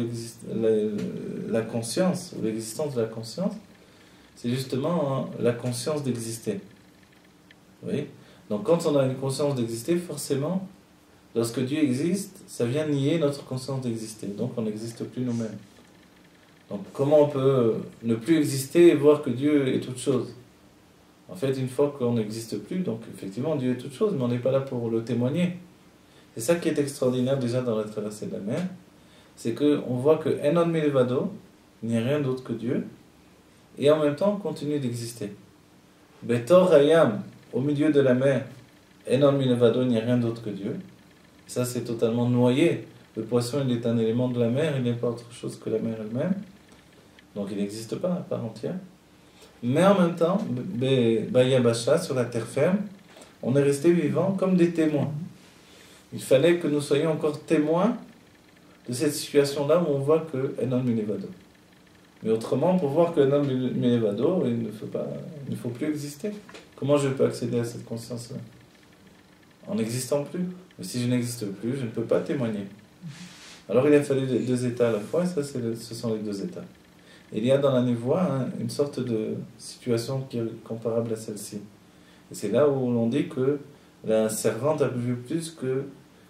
Speaker 1: la conscience, ou l'existence de la conscience, c'est justement la conscience d'exister. Vous voyez ? Donc quand on a une conscience d'exister, forcément, lorsque Dieu existe, ça vient nier notre conscience d'exister. Donc on n'existe plus nous-mêmes. Donc comment on peut ne plus exister et voir que Dieu est toute chose? En fait, une fois qu'on n'existe plus, donc effectivement Dieu est toute chose, mais on n'est pas là pour le témoigner. C'est ça qui est extraordinaire déjà dans la traversée de la mer, c'est qu'on voit que Enon Milevado, il n'y a rien d'autre que Dieu, et en même temps on continue d'exister. Betor Hayam, au milieu de la mer, Enon Milevado, il n'y a rien d'autre que Dieu. Ça c'est totalement noyé. Le poisson il est un élément de la mer, il n'est pas autre chose que la mer elle-même. Donc il n'existe pas à part entière. Mais en même temps, Bayabasha, sur la terre ferme, on est resté vivant comme des témoins. Il fallait que nous soyons encore témoins de cette situation-là où on voit que Enon Milevado. Mais autrement, pour voir que Enon Milevado, il ne faut plus exister. Comment je peux accéder à cette conscience-là? En n'existant plus. Mais si je n'existe plus, je ne peux pas témoigner. Alors il a fallu les deux états à la fois, et ça, ce sont les deux états. Il y a dans la névoie une sorte de situation qui est comparable à celle-ci. Et c'est là où l'on dit que la servante a vu plus que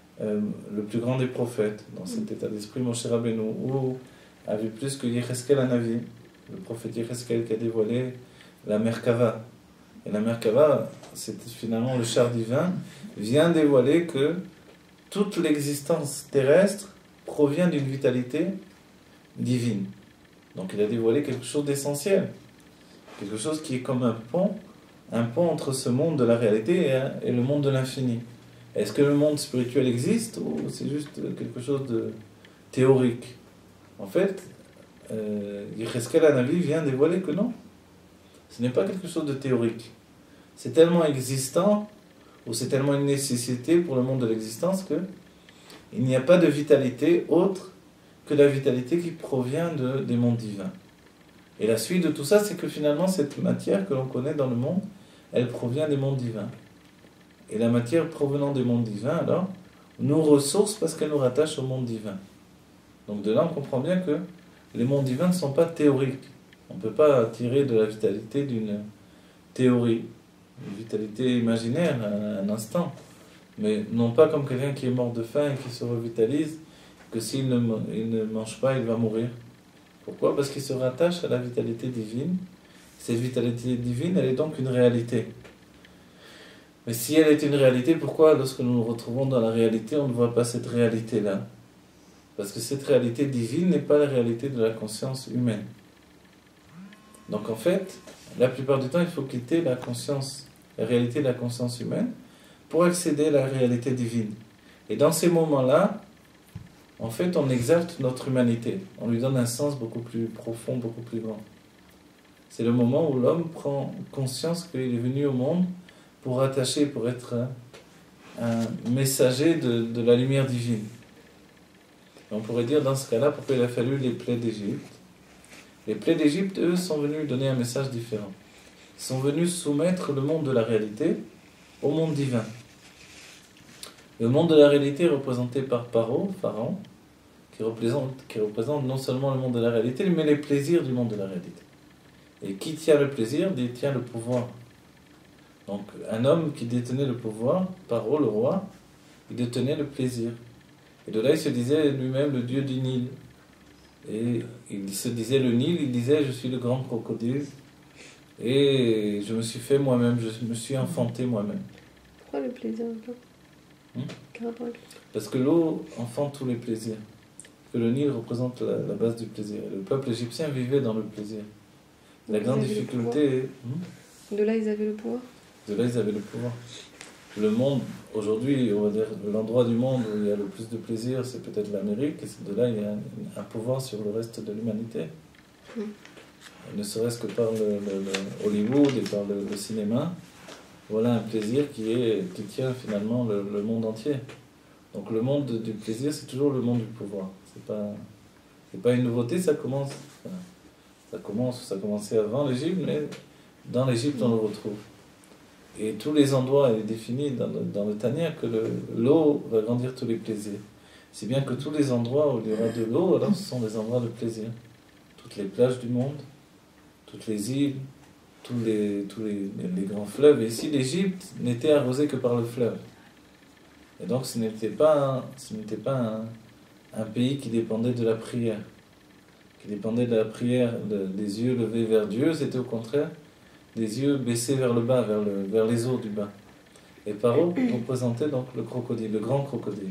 Speaker 1: le plus grand des prophètes. Dans cet état d'esprit, Moshe Rabbeinu, ou a vu plus que Yecheskel Hanavi, le prophète Yecheskel qui a dévoilé la Merkava. Et la Merkava, c'est finalement le char divin, vient dévoiler que toute l'existence terrestre provient d'une vitalité divine. Donc il a dévoilé quelque chose d'essentiel, quelque chose qui est comme un pont entre ce monde de la réalité et le monde de l'infini. Est-ce que le monde spirituel existe ou c'est juste quelque chose de théorique? En fait, Yecheskel Hanavi vient dévoiler que non, ce n'est pas quelque chose de théorique. C'est tellement existant, ou c'est tellement une nécessité pour le monde de l'existence qu'il n'y a pas de vitalité autre que la vitalité qui provient des mondes divins. Et la suite de tout ça, c'est que finalement, cette matière que l'on connaît dans le monde, elle provient des mondes divins. Et la matière provenant des mondes divins, alors, nous ressource parce qu'elle nous rattache au monde divin. Donc de là, on comprend bien que les mondes divins ne sont pas théoriques. On ne peut pas tirer de la vitalité d'une théorie, une vitalité imaginaire, un instant. Mais non pas comme quelqu'un qui est mort de faim et qui se revitalise, que s'il ne mange pas, il va mourir. Pourquoi? Parce qu'il se rattache à la vitalité divine. Cette vitalité divine, elle est donc une réalité. Mais si elle est une réalité, pourquoi, lorsque nous nous retrouvons dans la réalité, on ne voit pas cette réalité-là? Parce que cette réalité divine n'est pas la réalité de la conscience humaine. Donc en fait, la plupart du temps, il faut quitter la réalité de la conscience humaine pour accéder à la réalité divine. Et dans ces moments-là, en fait, on exalte notre humanité. On lui donne un sens beaucoup plus profond, beaucoup plus grand. C'est le moment où l'homme prend conscience qu'il est venu au monde pour être un messager de la lumière divine. Et on pourrait dire dans ce cas-là pourquoi il a fallu les plaies d'Égypte. Les plaies d'Égypte, eux, sont venus donner un message différent. Ils sont venus soumettre le monde de la réalité au monde divin. Le monde de la réalité est représenté par Pharaon, qui représente non seulement le monde de la réalité, mais les plaisirs du monde de la réalité. Et qui tient le plaisir, détient le pouvoir. Donc, un homme qui détenait le pouvoir, Pharaon, le roi, il détenait le plaisir. Et de là, il se disait lui-même le dieu du Nil. Et il se disait le Nil, il disait je suis le grand crocodile. Et je me suis fait moi-même, je me suis enfanté moi-même.
Speaker 2: Pourquoi le plaisir?
Speaker 1: Parce que l'eau enfante tous les plaisirs. Que le Nil représente la base du plaisir. Et le peuple égyptien vivait dans le plaisir. La grande difficulté...
Speaker 2: De là, ils avaient le pouvoir.
Speaker 1: De là, ils avaient le pouvoir. Le monde, aujourd'hui, on va dire, l'endroit du monde où il y a le plus de plaisir, c'est peut-être l'Amérique. Et de là, il y a un pouvoir sur le reste de l'humanité. Ne serait-ce que par le Hollywood et par le cinéma. Voilà un plaisir qui tient finalement le monde entier. Donc le monde du plaisir, c'est toujours le monde du pouvoir. C'est pas une nouveauté, ça commençait avant l'Égypte, mais dans l'Égypte on le retrouve. Et tous les endroits, il est défini dans le Tanya que l'eau va grandir tous les plaisirs. C'est bien que tous les endroits où il y aura de l'eau, alors ce sont des endroits de plaisir. Toutes les plages du monde, toutes les îles, tous les grands fleuves. Et ici, l'Égypte n'était arrosée que par le fleuve. Et donc, ce n'était pas un pays qui dépendait de la prière. Qui dépendait de la prière, des yeux levés vers Dieu. C'était au contraire des yeux baissés vers le bas, vers les eaux du bas. Et Paro représentait donc le crocodile, le grand crocodile.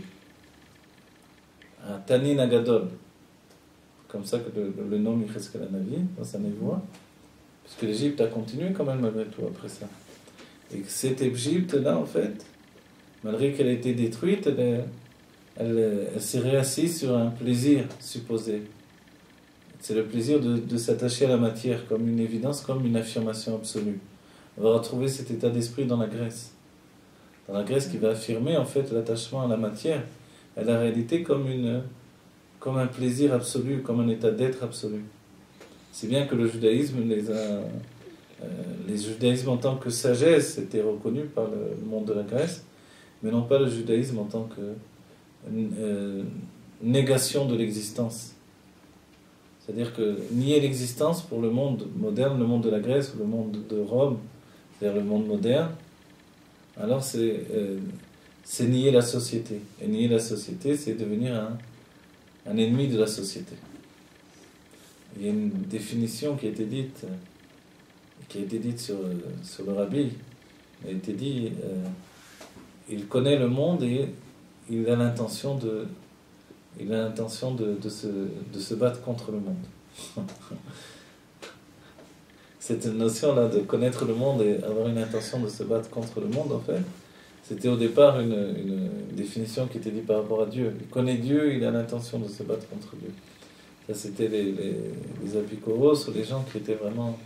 Speaker 1: Un Tanin Agadol. Comme ça que le nom Yecheskel Hanavi, dans sa névoie. Parce que l'Égypte a continué quand même malgré tout après ça. Et cette Égypte-là, en fait, malgré qu'elle a été détruite, elle s'est réassise sur un plaisir supposé. C'est le plaisir de s'attacher à la matière comme une évidence, comme une affirmation absolue. On va retrouver cet état d'esprit dans la Grèce. Dans la Grèce qui va affirmer en fait l'attachement à la matière, à la réalité comme un plaisir absolu, comme un état d'être absolu. C'est bien que le judaïsme, les judaïsmes en tant que sagesse étaient reconnus par le monde de la Grèce, mais non pas le judaïsme en tant que négation de l'existence. C'est-à-dire que nier l'existence pour le monde moderne, le monde de la Grèce ou le monde de Rome, c'est-à-dire le monde moderne, alors c'est nier la société. Et nier la société, c'est devenir un ennemi de la société. Il y a une définition qui a été dite sur le rabbi. Il a été dit, il connaît le monde et il a l'intention de se battre contre le monde. Cette notion-là de connaître le monde et avoir une intention de se battre contre le monde, en fait, c'était au départ une définition qui était dite par rapport à Dieu. Il connaît Dieu, il a l'intention de se battre contre Dieu. Ça, c'était les apikoros, ou les gens qui étaient vraiment...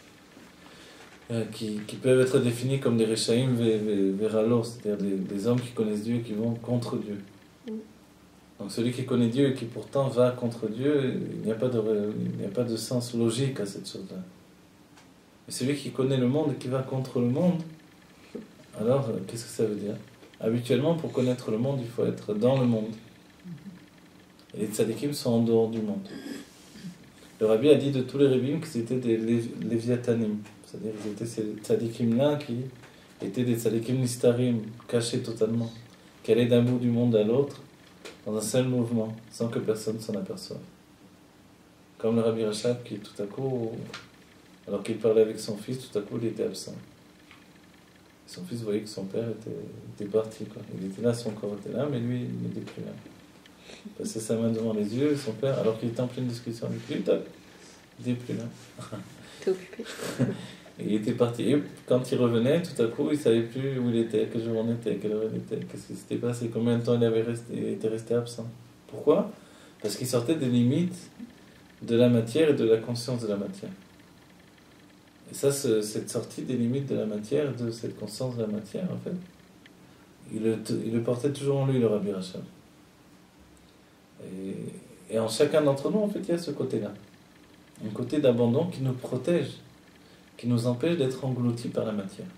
Speaker 1: qui peuvent être définis comme des Rechaim Veralo, c'est-à-dire des hommes qui connaissent Dieu et qui vont contre Dieu. Donc celui qui connaît Dieu et qui pourtant va contre Dieu, il n'y a pas de sens logique à cette chose-là. Mais celui qui connaît le monde et qui va contre le monde, alors qu'est-ce que ça veut dire? Habituellement, pour connaître le monde, il faut être dans le monde. Et les tzadikim sont en dehors du monde. Le rabbi a dit de tous les rabbins que c'était des léviathanim. C'est-à-dire qu'ils étaient ces tzadikim-là qui étaient des tzadikim nistarim, cachés totalement, qui allaient d'un bout du monde à l'autre, dans un seul mouvement, sans que personne s'en aperçoive. Comme le rabbi Rachab qui tout à coup, alors qu'il parlait avec son fils, tout à coup il était absent. Et son fils voyait que son père était parti, quoi. Il était là, son corps était là, mais lui il n'était plus là. Il passait sa main devant les yeux, son père, alors qu'il était en pleine discussion avec lui, il n'était plus là.
Speaker 2: T'es occupé.
Speaker 1: Et il était parti. Et quand il revenait, tout à coup, il ne savait plus où il était, quel jour on était, quelle heure il était, qu'est-ce qui s'était passé, combien de temps il était resté absent. Pourquoi? Parce qu'il sortait des limites de la matière et de la conscience de la matière. Et ça, cette sortie des limites de la matière, de cette conscience de la matière, en fait, il le portait toujours en lui, le Rabbi Rachab. Et en chacun d'entre nous, en fait, il y a ce côté-là. Un côté d'abandon qui nous protège, qui nous empêche d'être engloutis par la matière.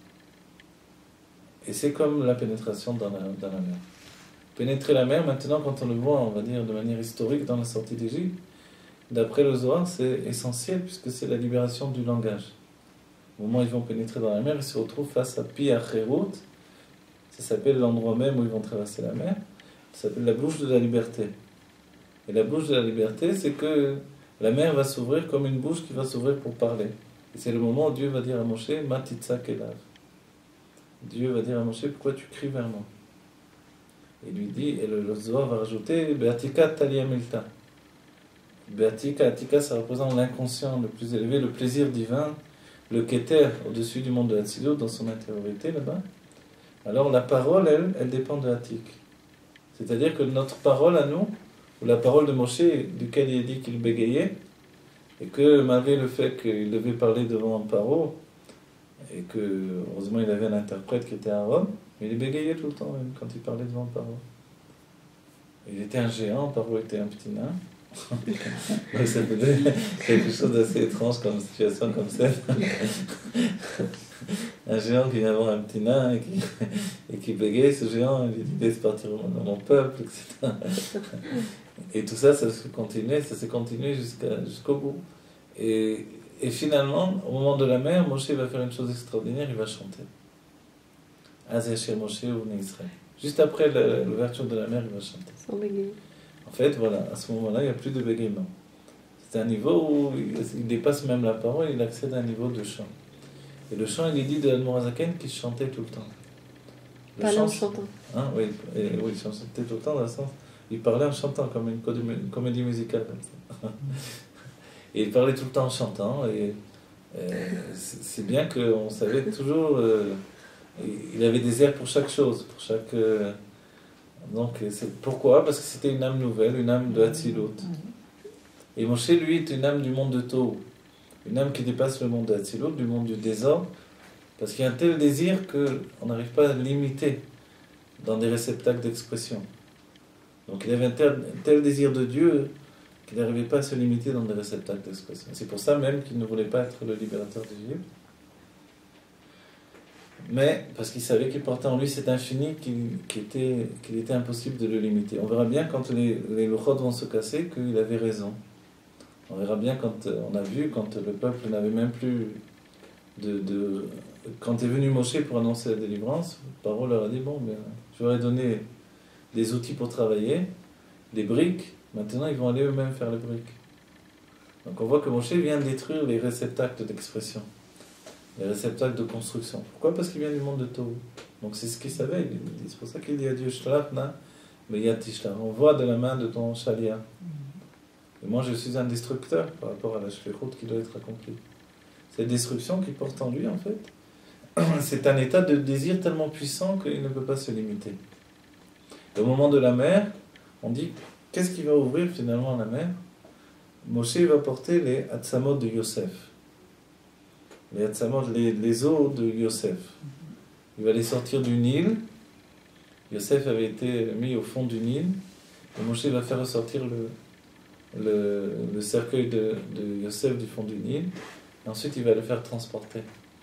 Speaker 1: Et c'est comme la pénétration dans la mer. Pénétrer la mer, maintenant, quand on le voit, on va dire, de manière historique dans la sortie d'Égypte, d'après le Zohar, c'est essentiel, puisque c'est la libération du langage. Au moment où ils vont pénétrer dans la mer, ils se retrouvent face à Pi Acherut. Ça s'appelle l'endroit même où ils vont traverser la mer. Ça s'appelle la bouche de la liberté. Et la bouche de la liberté, c'est que la mer va s'ouvrir comme une bouche qui va s'ouvrir pour parler. Et c'est le moment où Dieu va dire à Moshe, Matitza Kelav. Dieu va dire à Moshe, pourquoi tu cries vers moi? Et lui dit, et le Zohar va rajouter, Beatika Talia Milta. Beatika, Atika, ça représente l'inconscient le plus élevé, le plaisir divin, le Keter, au-dessus du monde de Hatzilut, dans son intériorité là-bas. Alors la parole, elle dépend de Atik. C'est-à-dire que notre parole à nous, ou la parole de Moshe, duquel il est dit qu'il bégayait, et que malgré le fait qu'il devait parler devant Paro, et que heureusement il avait un interprète qui était Aaron, mais il bégayait tout le temps même quand il parlait devant Paro. Il était un géant, Paro était un petit nain. Donc ça faisait quelque chose d'assez étrange comme situation comme ça. Un géant qui vient voir un petit nain et qui bégayait, ce géant, il lui dit laisse partir dans mon peuple, etc. Et tout ça, ça s'est continué jusqu'au bout. Et finalement, au moment de la mer, Moshe va faire une chose extraordinaire, il va chanter. Azécher Moshe ou Israël. Juste après l'ouverture de la mer, il va chanter.
Speaker 2: Sans bégayer.
Speaker 1: En fait, voilà, à ce moment-là, il n'y a plus de bégaiement. C'est un niveau où il dépasse même la parole, il accède à un niveau de chant. Et le chant, il est dit de l'Admorazaken qu'il chantait tout le temps.
Speaker 2: Pas là en chantant.
Speaker 1: Hein, oui, il chantait tout le temps dans le sens. Il parlait en chantant, comme une comédie musicale. Comme ça. Et il parlait tout le temps en chantant. Et c'est bien qu'on savait toujours. Il avait des airs pour chaque chose, pour chaque. Donc, pourquoi? Parce que c'était une âme nouvelle, une âme de Hatzilut. Et Moshe, lui, est une âme du monde de Tohu. Une âme qui dépasse le monde de Hatzilut, du monde du désordre. Parce qu'il y a un tel désir qu'on n'arrive pas à le limiter dans des réceptacles d'expression. Donc il avait un tel désir de Dieu qu'il n'arrivait pas à se limiter dans des réceptacles d'expression. C'est pour ça même qu'il ne voulait pas être le libérateur d'Égypte. Mais parce qu'il savait qu'il portait en lui cet infini qu'il était impossible de le limiter. On verra bien quand les lochot vont se casser qu'il avait raison. On verra bien quand on a vu, quand le peuple n'avait même plus Quand est venu Moshe pour annoncer la délivrance, Paro leur a dit, bon, ben, je leur ai donné des outils pour travailler, des briques, maintenant ils vont aller eux-mêmes faire les briques. Donc on voit que Moshe vient détruire les réceptacles d'expression, les réceptacles de construction. Pourquoi? Parce qu'il vient du monde de Tohu. Donc c'est ce qu'il savait, c'est pour ça qu'il dit à Dieu, Shtalachna, mais Yatishta, on voit de la main de ton chalia. Et moi je suis un destructeur par rapport à la shlichut qui doit être accomplie. Cette destruction qui porte en lui, en fait, c'est un état de désir tellement puissant qu'il ne peut pas se limiter. Et au moment de la mer, on dit, qu'est-ce qui va ouvrir finalement la mer? Moshe va porter les Hatsamot de Yosef. Les Hatsamot, les eaux de Yosef. Il va les sortir du Nil. Yosef avait été mis au fond du Nil. Et Moshe va faire ressortir le cercueil de Yosef du fond du Nil. Et ensuite, il va le faire transporter.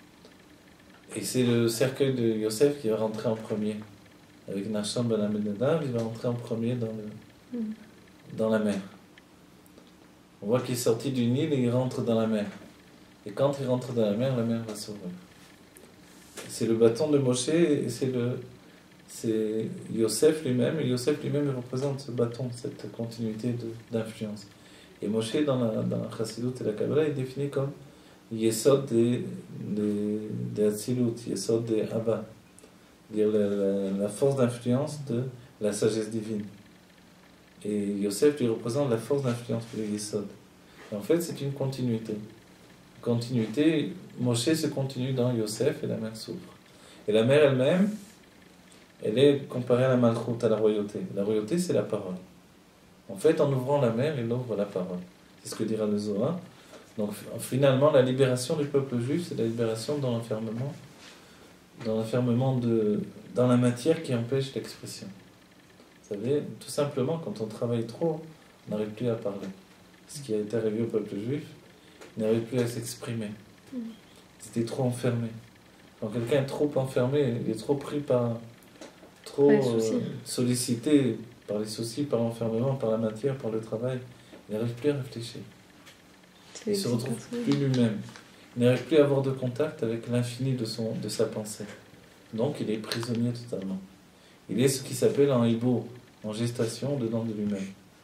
Speaker 1: Et c'est le cercueil de Yosef qui va rentrer en premier. Avec Nachshon ben Amminadab, il va rentrer en premier dans la mer. On voit qu'il est sorti du Nil et il rentre dans la mer. Et quand il rentre dans la mer va s'ouvrir. C'est le bâton de Moshe et c'est Yosef lui-même. Et Yosef lui-même représente ce bâton, cette continuité d'influence. Et Moshe, dans la Chassidut et la Kabbalah, est défini comme Yesod des Hatzilut, Yesod des Abba. C'est-à-dire la force d'influence de la sagesse divine. Et Yosef lui représente la force d'influence pour le Yesod. Et en fait, c'est une continuité. Continuité, Moshe se continue dans Yosef et la mer s'ouvre. Et la mer elle-même, elle est comparée à la malchoute, à la royauté. La royauté, c'est la parole. En fait, en ouvrant la mer, il ouvre la parole. C'est ce que dira le Zohar. Donc, finalement, la libération du peuple juif, c'est la libération dans l'enfermement dans la matière qui empêche l'expression. Vous savez, tout simplement, quand on travaille trop, on n'arrive plus à parler. Ce qui a été arrivé au peuple juif, il n'arrive plus à s'exprimer. C'était trop enfermé. Quand quelqu'un est trop enfermé, il est trop pris trop sollicité par les soucis, par l'enfermement, par la matière, par le travail, il n'arrive plus à réfléchir. Il ne se retrouve plus lui-même. Il n'arrive plus à avoir de contact avec l'infini de sa pensée. Donc il est prisonnier totalement. Il est ce qui s'appelle un hibou, en gestation dedans de lui-même.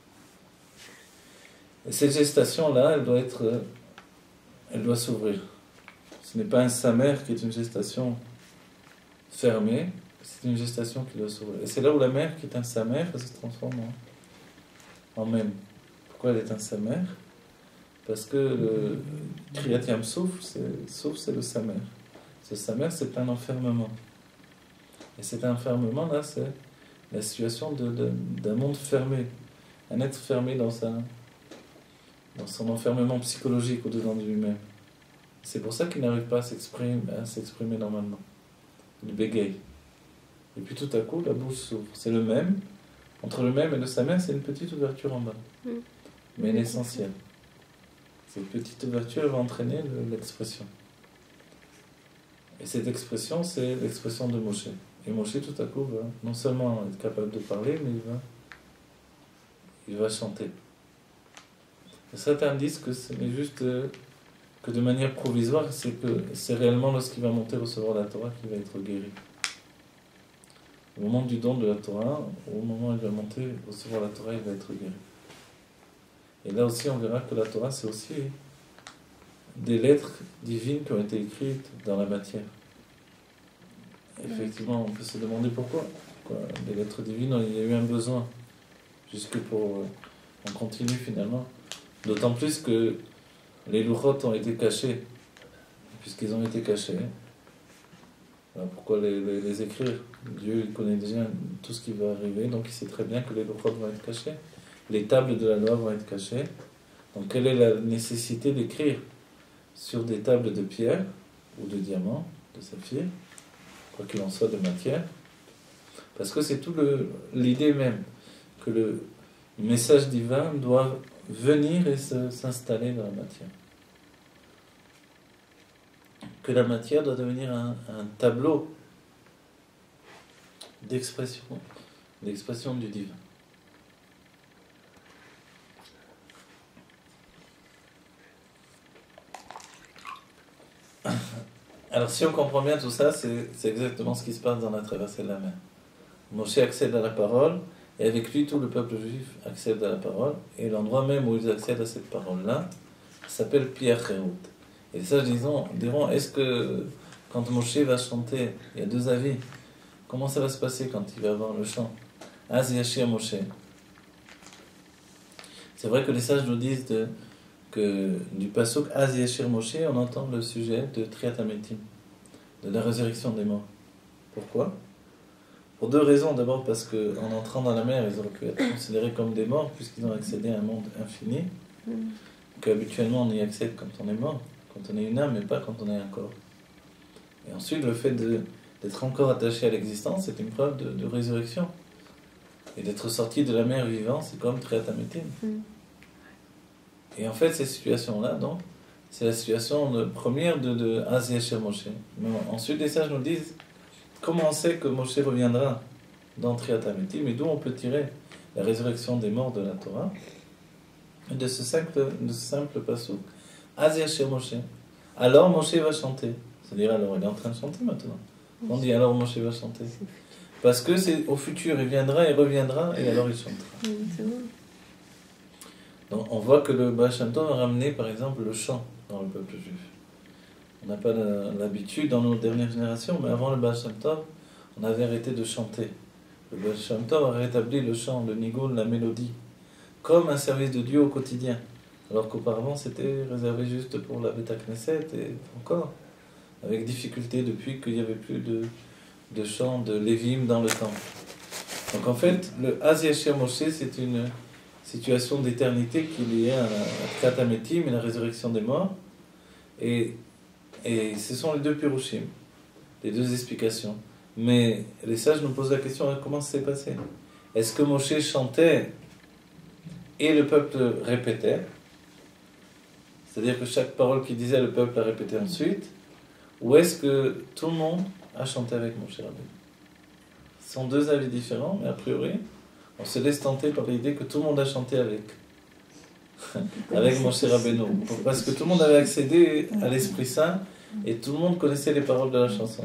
Speaker 1: Et cette gestation-là, elle doit s'ouvrir. Ce n'est pas un samer qui est une gestation fermée, c'est une gestation qui doit s'ouvrir. Et c'est là où la mère, qui est un samer, elle se transforme en même. Pourquoi elle est un samer? Parce que le Kriyat Yam Souf, c'est le samer. Ce samer, c'est un enfermement. Et cet enfermement-là, c'est la situation d'un monde fermé. Un être fermé dans son enfermement psychologique au-dedans de lui-même. C'est pour ça qu'il n'arrive pas à s'exprimer normalement. Il bégaye. Et puis tout à coup, la bouche s'ouvre. C'est le même. Entre le même et le samer, c'est une petite ouverture en bas. Mais elle est essentielle. Cette petite ouverture va entraîner l'expression. Et cette expression, c'est l'expression de Moshe. Et Moshe, tout à coup, va non seulement être capable de parler, mais il va chanter. Et ça indice que ce n'est juste que de manière provisoire, c'est réellement lorsqu'il va monter recevoir la Torah qu'il va être guéri. Au moment du don de la Torah, au moment où il va monter recevoir la Torah, il va être guéri. Et là aussi, on verra que la Torah, c'est aussi des lettres divines qui ont été écrites dans la matière. Effectivement, on peut se demander pourquoi. Des lettres divines, il y a eu un besoin. Jusque pour... on continue finalement. D'autant plus que les louchot ont été cachés. Puisqu'ils ont été cachés. Alors pourquoi les écrire? Dieu il connaît déjà tout ce qui va arriver, donc il sait très bien que les louchot vont être cachés. Les tables de la loi vont être cachées. Donc quelle est la nécessité d'écrire sur des tables de pierre ou de diamant, de saphir, quoi qu'il en soit de matière? Parce que c'est tout l'idée même que le message divin doit venir et s'installer dans la matière. Que la matière doit devenir un tableau d'expression du divin. Alors si on comprend bien tout ça, c'est exactement ce qui se passe dans la traversée de la mer. Moshe accède à la parole, et avec lui tout le peuple juif accède à la parole, et l'endroit même où ils accèdent à cette parole-là s'appelle Pierre Cherut. Et ça, diront, est-ce que quand Moshe va chanter, il y a deux avis, comment ça va se passer quand il va avoir le chant Az Yashir Moshe. C'est vrai que les sages nous disent que du pasuk Az Yashir Moshe, on entend le sujet de Triat Hametim, de la résurrection des morts. Pourquoi? Pour deux raisons. D'abord parce qu'en entrant dans la mer, ils auraient pu être considérés comme des morts, puisqu'ils ont accédé à un monde infini, qu'habituellement on y accède quand on est mort, quand on est une âme, mais pas quand on est un corps. Et ensuite, le fait d'être encore attaché à l'existence, c'est une preuve de résurrection. Et d'être sorti de la mer vivant, c'est comme Triat Hametim. Et en fait, ces situations-là, donc, c'est la situation première de Az Yashir Moshe. Mais ensuite, les sages nous disent comment on sait que Moshe reviendra dans Triat Hametim, et d'où on peut tirer la résurrection des morts de la Torah, de ce simple pasuk. Az Yashir Moshe. Alors Moshe va chanter. C'est-à-dire, alors il est en train de chanter maintenant. On dit alors Moshe va chanter. Parce que c'est au futur, il viendra, il reviendra, et alors il chantera. Donc on voit que le Baal Shem Tov a ramené par exemple le chant dans le peuple juif. On n'a pas l'habitude dans nos dernières générations, mais avant le Baal Shem Tov, on avait arrêté de chanter. Le Baal Shem Tov a rétabli le chant, le nigun, la mélodie, comme un service de Dieu au quotidien. Alors qu'auparavant c'était réservé juste pour la Beth Knesset et encore, avec difficulté depuis qu'il n'y avait plus de chant de Lévim dans le temple. Donc en fait, le Az Yashir Moshe, c'est une situation d'éternité qui est liée à la Triat Hametim et la résurrection des morts. Et ce sont les deux Pirushim, les deux explications. Mais les sages nous posent la question, comment ça s'est passé? Est-ce que Moshe chantait et le peuple répétait? C'est-à-dire que chaque parole qu'il disait, le peuple la répétait ensuite? Ou est-ce que tout le monde a chanté avec Moshe Rabbeinu? Ce sont deux avis différents, mais a priori, on se laisse tenter par l'idée que tout le monde a chanté avec Moshe Rabbeinu. Parce que tout le monde avait accédé à l'Esprit Saint et tout le monde connaissait les paroles de la chanson.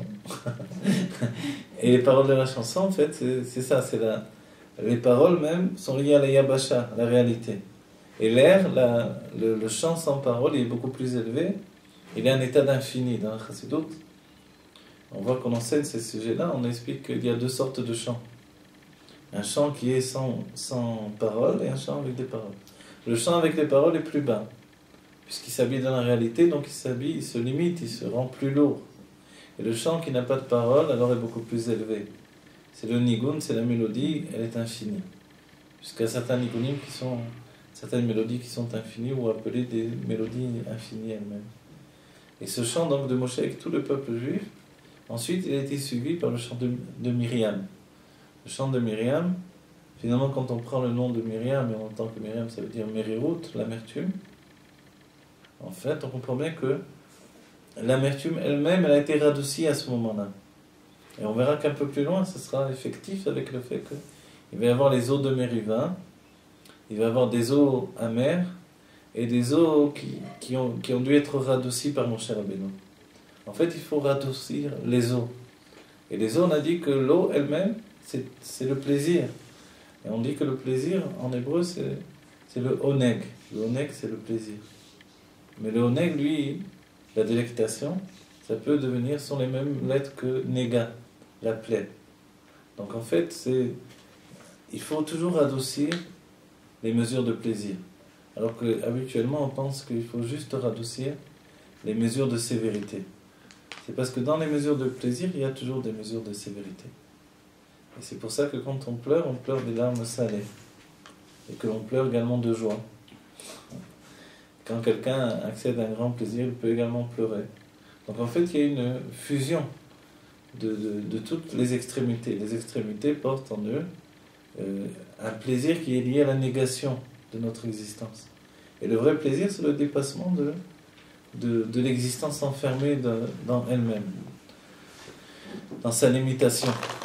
Speaker 1: Et les paroles de la chanson, en fait, c'est ça. Les paroles même sont liées à la Yabasha, la réalité. Et l'air, le chant sans parole, il est beaucoup plus élevé. Il est un état d'infini dans la Chassidut. On voit qu'on enseigne ces sujets-là, on explique qu'il y a deux sortes de chants. Un chant qui est sans parole et un chant avec des paroles. Le chant avec les paroles est plus bas, puisqu'il s'habille dans la réalité, donc il se limite, il se rend plus lourd. Et le chant qui n'a pas de parole, alors est beaucoup plus élevé. C'est le nigun, c'est la mélodie, elle est infinie. Jusqu'à certains nigunim certaines mélodies qui sont infinies ou appelées des mélodies infinies elles-mêmes. Et ce chant donc de Moshe avec tout le peuple juif, ensuite il a été suivi par le chant de Myriam. Le chant de Myriam, finalement quand on prend le nom de Myriam et on entend que Myriam ça veut dire Merirut, l'amertume, en fait on comprend bien que l'amertume elle-même elle a été radoucie à ce moment-là. Et on verra qu'un peu plus loin ce sera effectif avec le fait qu'il va y avoir les eaux de Mériva, il va y avoir des eaux amères et des eaux qui ont dû être radoucies par Moshe Rabbeinu. En fait, il faut radoucir les eaux. Et les eaux, on a dit que l'eau elle-même, c'est le plaisir. Et on dit que le plaisir, en hébreu, c'est le oneg. Le oneg, c'est le plaisir. Mais le oneg, lui, la délectation, ça peut sont les mêmes lettres que nega, la plaie. Donc en fait, il faut toujours radoucir les mesures de plaisir. Alors qu'habituellement, on pense qu'il faut juste radoucir les mesures de sévérité. C'est parce que dans les mesures de plaisir, il y a toujours des mesures de sévérité. Et c'est pour ça que quand on pleure des larmes salées. Et que l'on pleure également de joie. Quand quelqu'un accède à un grand plaisir, il peut également pleurer. Donc en fait, il y a une fusion de toutes les extrémités. Les extrémités portent en eux un plaisir qui est lié à la négation de notre existence. Et le vrai plaisir, c'est le dépassement de l'existence enfermée dans elle-même, dans sa limitation.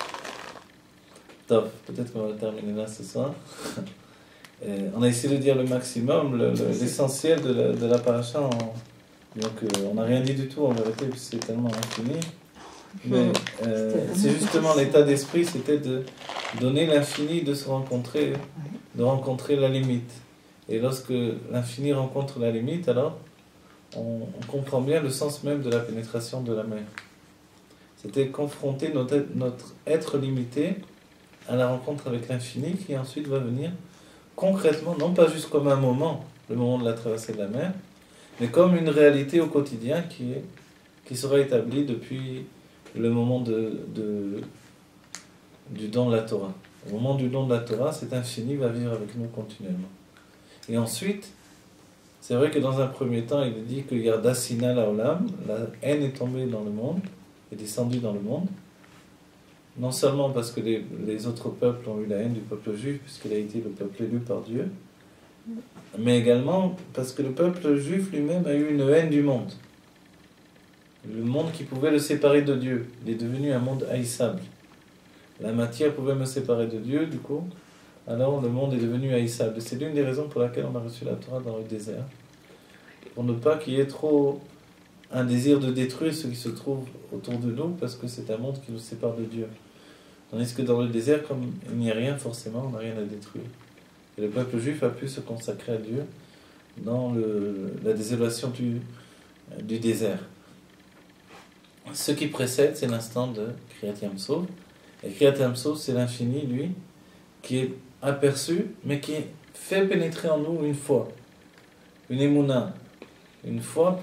Speaker 1: Top, peut-être qu'on va terminer là ce soir. On a essayé de dire le maximum, l'essentiel de la paracha Donc on n'a rien dit du tout en vérité, puisque c'est tellement infini. Mais c'est justement l'état d'esprit, c'était de donner l'infini, de se rencontrer, de rencontrer la limite. Et lorsque l'infini rencontre la limite, alors on comprend bien le sens même de la pénétration de la mer. C'était confronter notre être limité à la rencontre avec l'infini qui ensuite va venir concrètement, non pas juste comme un moment, le moment de la traversée de la mer, mais comme une réalité au quotidien qui sera établie depuis le moment du don de la Torah. Au moment du don de la Torah, cet infini va vivre avec nous continuellement. Et ensuite, c'est vrai que dans un premier temps, il est dit que Yarda Sina Laolam, la haine est tombée dans le monde, est descendue dans le monde, non seulement parce que les autres peuples ont eu la haine du peuple juif, puisqu'il a été le peuple élu par Dieu, mais également parce que le peuple juif lui-même a eu une haine du monde. Le monde qui pouvait le séparer de Dieu. Il est devenu un monde haïssable. La matière pouvait me séparer de Dieu, du coup, alors le monde est devenu haïssable. C'est l'une des raisons pour laquelle on a reçu la Torah dans le désert. Pour ne pas qu'il y ait trop un désir de détruire ce qui se trouve autour de nous, parce que c'est un monde qui nous sépare de Dieu. Tandis que dans le désert, comme il n'y a rien forcément, on n'a rien à détruire. Et le peuple juif a pu se consacrer à Dieu dans la désolation du désert. Ce qui précède, c'est l'instant de Kriyat Yam Suf. Et Kriyat Yam Suf, c'est l'infini, lui, qui est aperçu, mais qui fait pénétrer en nous une foi, une émouna, une foi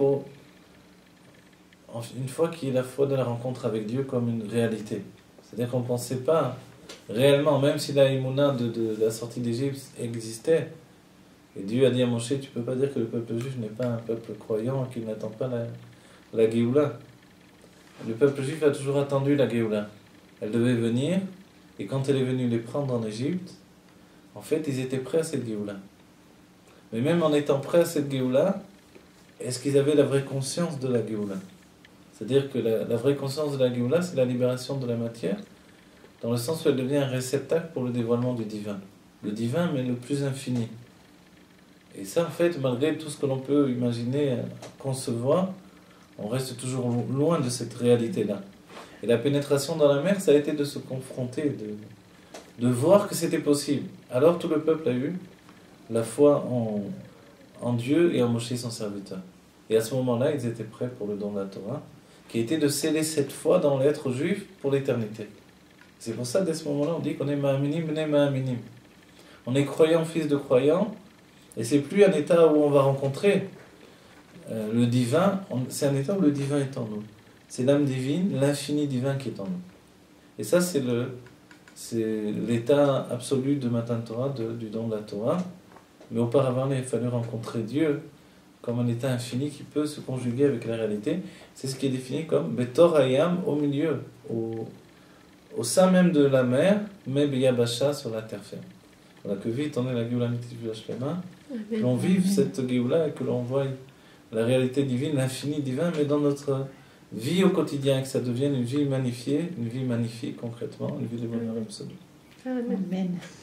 Speaker 1: qui est la foi de la rencontre avec Dieu comme une réalité. C'est-à-dire qu'on ne pensait pas réellement, même si la émouna de la sortie d'Égypte existait, et Dieu a dit à Moshe, tu ne peux pas dire que le peuple juif n'est pas un peuple croyant et qu'il n'attend pas la Géoula. Le peuple juif a toujours attendu la Géoula. Elle devait venir, et quand elle est venue les prendre en Égypte, en fait, ils étaient prêts à cette Géoula. Mais même en étant prêts à cette Géoula, est-ce qu'ils avaient la vraie conscience de la Géoula? C'est-à-dire que la vraie conscience de la Géoula, c'est la libération de la matière, dans le sens où elle devient un réceptacle pour le dévoilement du divin. Le divin, mais le plus infini. Et ça, en fait, malgré tout ce que l'on peut imaginer, concevoir, on reste toujours loin de cette réalité-là. Et la pénétration dans la mer, ça a été de se confronter, de voir que c'était possible. Alors tout le peuple a eu la foi en Dieu et en Moshe son serviteur. Et à ce moment-là, ils étaient prêts pour le don de la Torah, qui était de sceller cette foi dans l'être juif pour l'éternité. C'est pour ça, dès ce moment-là, on dit qu'on est ma'aminim, bnei ma'aminim. On est croyant, fils de croyant, et c'est plus un état où on va rencontrer le divin, c'est un état où le divin est en nous. C'est l'âme divine, l'infini divin qui est en nous. Et ça, c'est l'état absolu de Matan Torah, du don de la Torah. Mais auparavant, il a fallu rencontrer Dieu comme un état infini qui peut se conjuguer avec la réalité. C'est ce qui est défini comme Betor Hayam, au milieu, au sein même de la mer, mais Beyabasha, sur la terre ferme. Voilà, que vite on est la Géoula Mitzvah Shlema, que l'on vive cette Géoula et que l'on voie la réalité divine, l'infini divin, mais dans notre vie au quotidien, que ça devienne une vie magnifiée, une vie magnifique concrètement, une vie de bonheur absolu.
Speaker 3: Amen.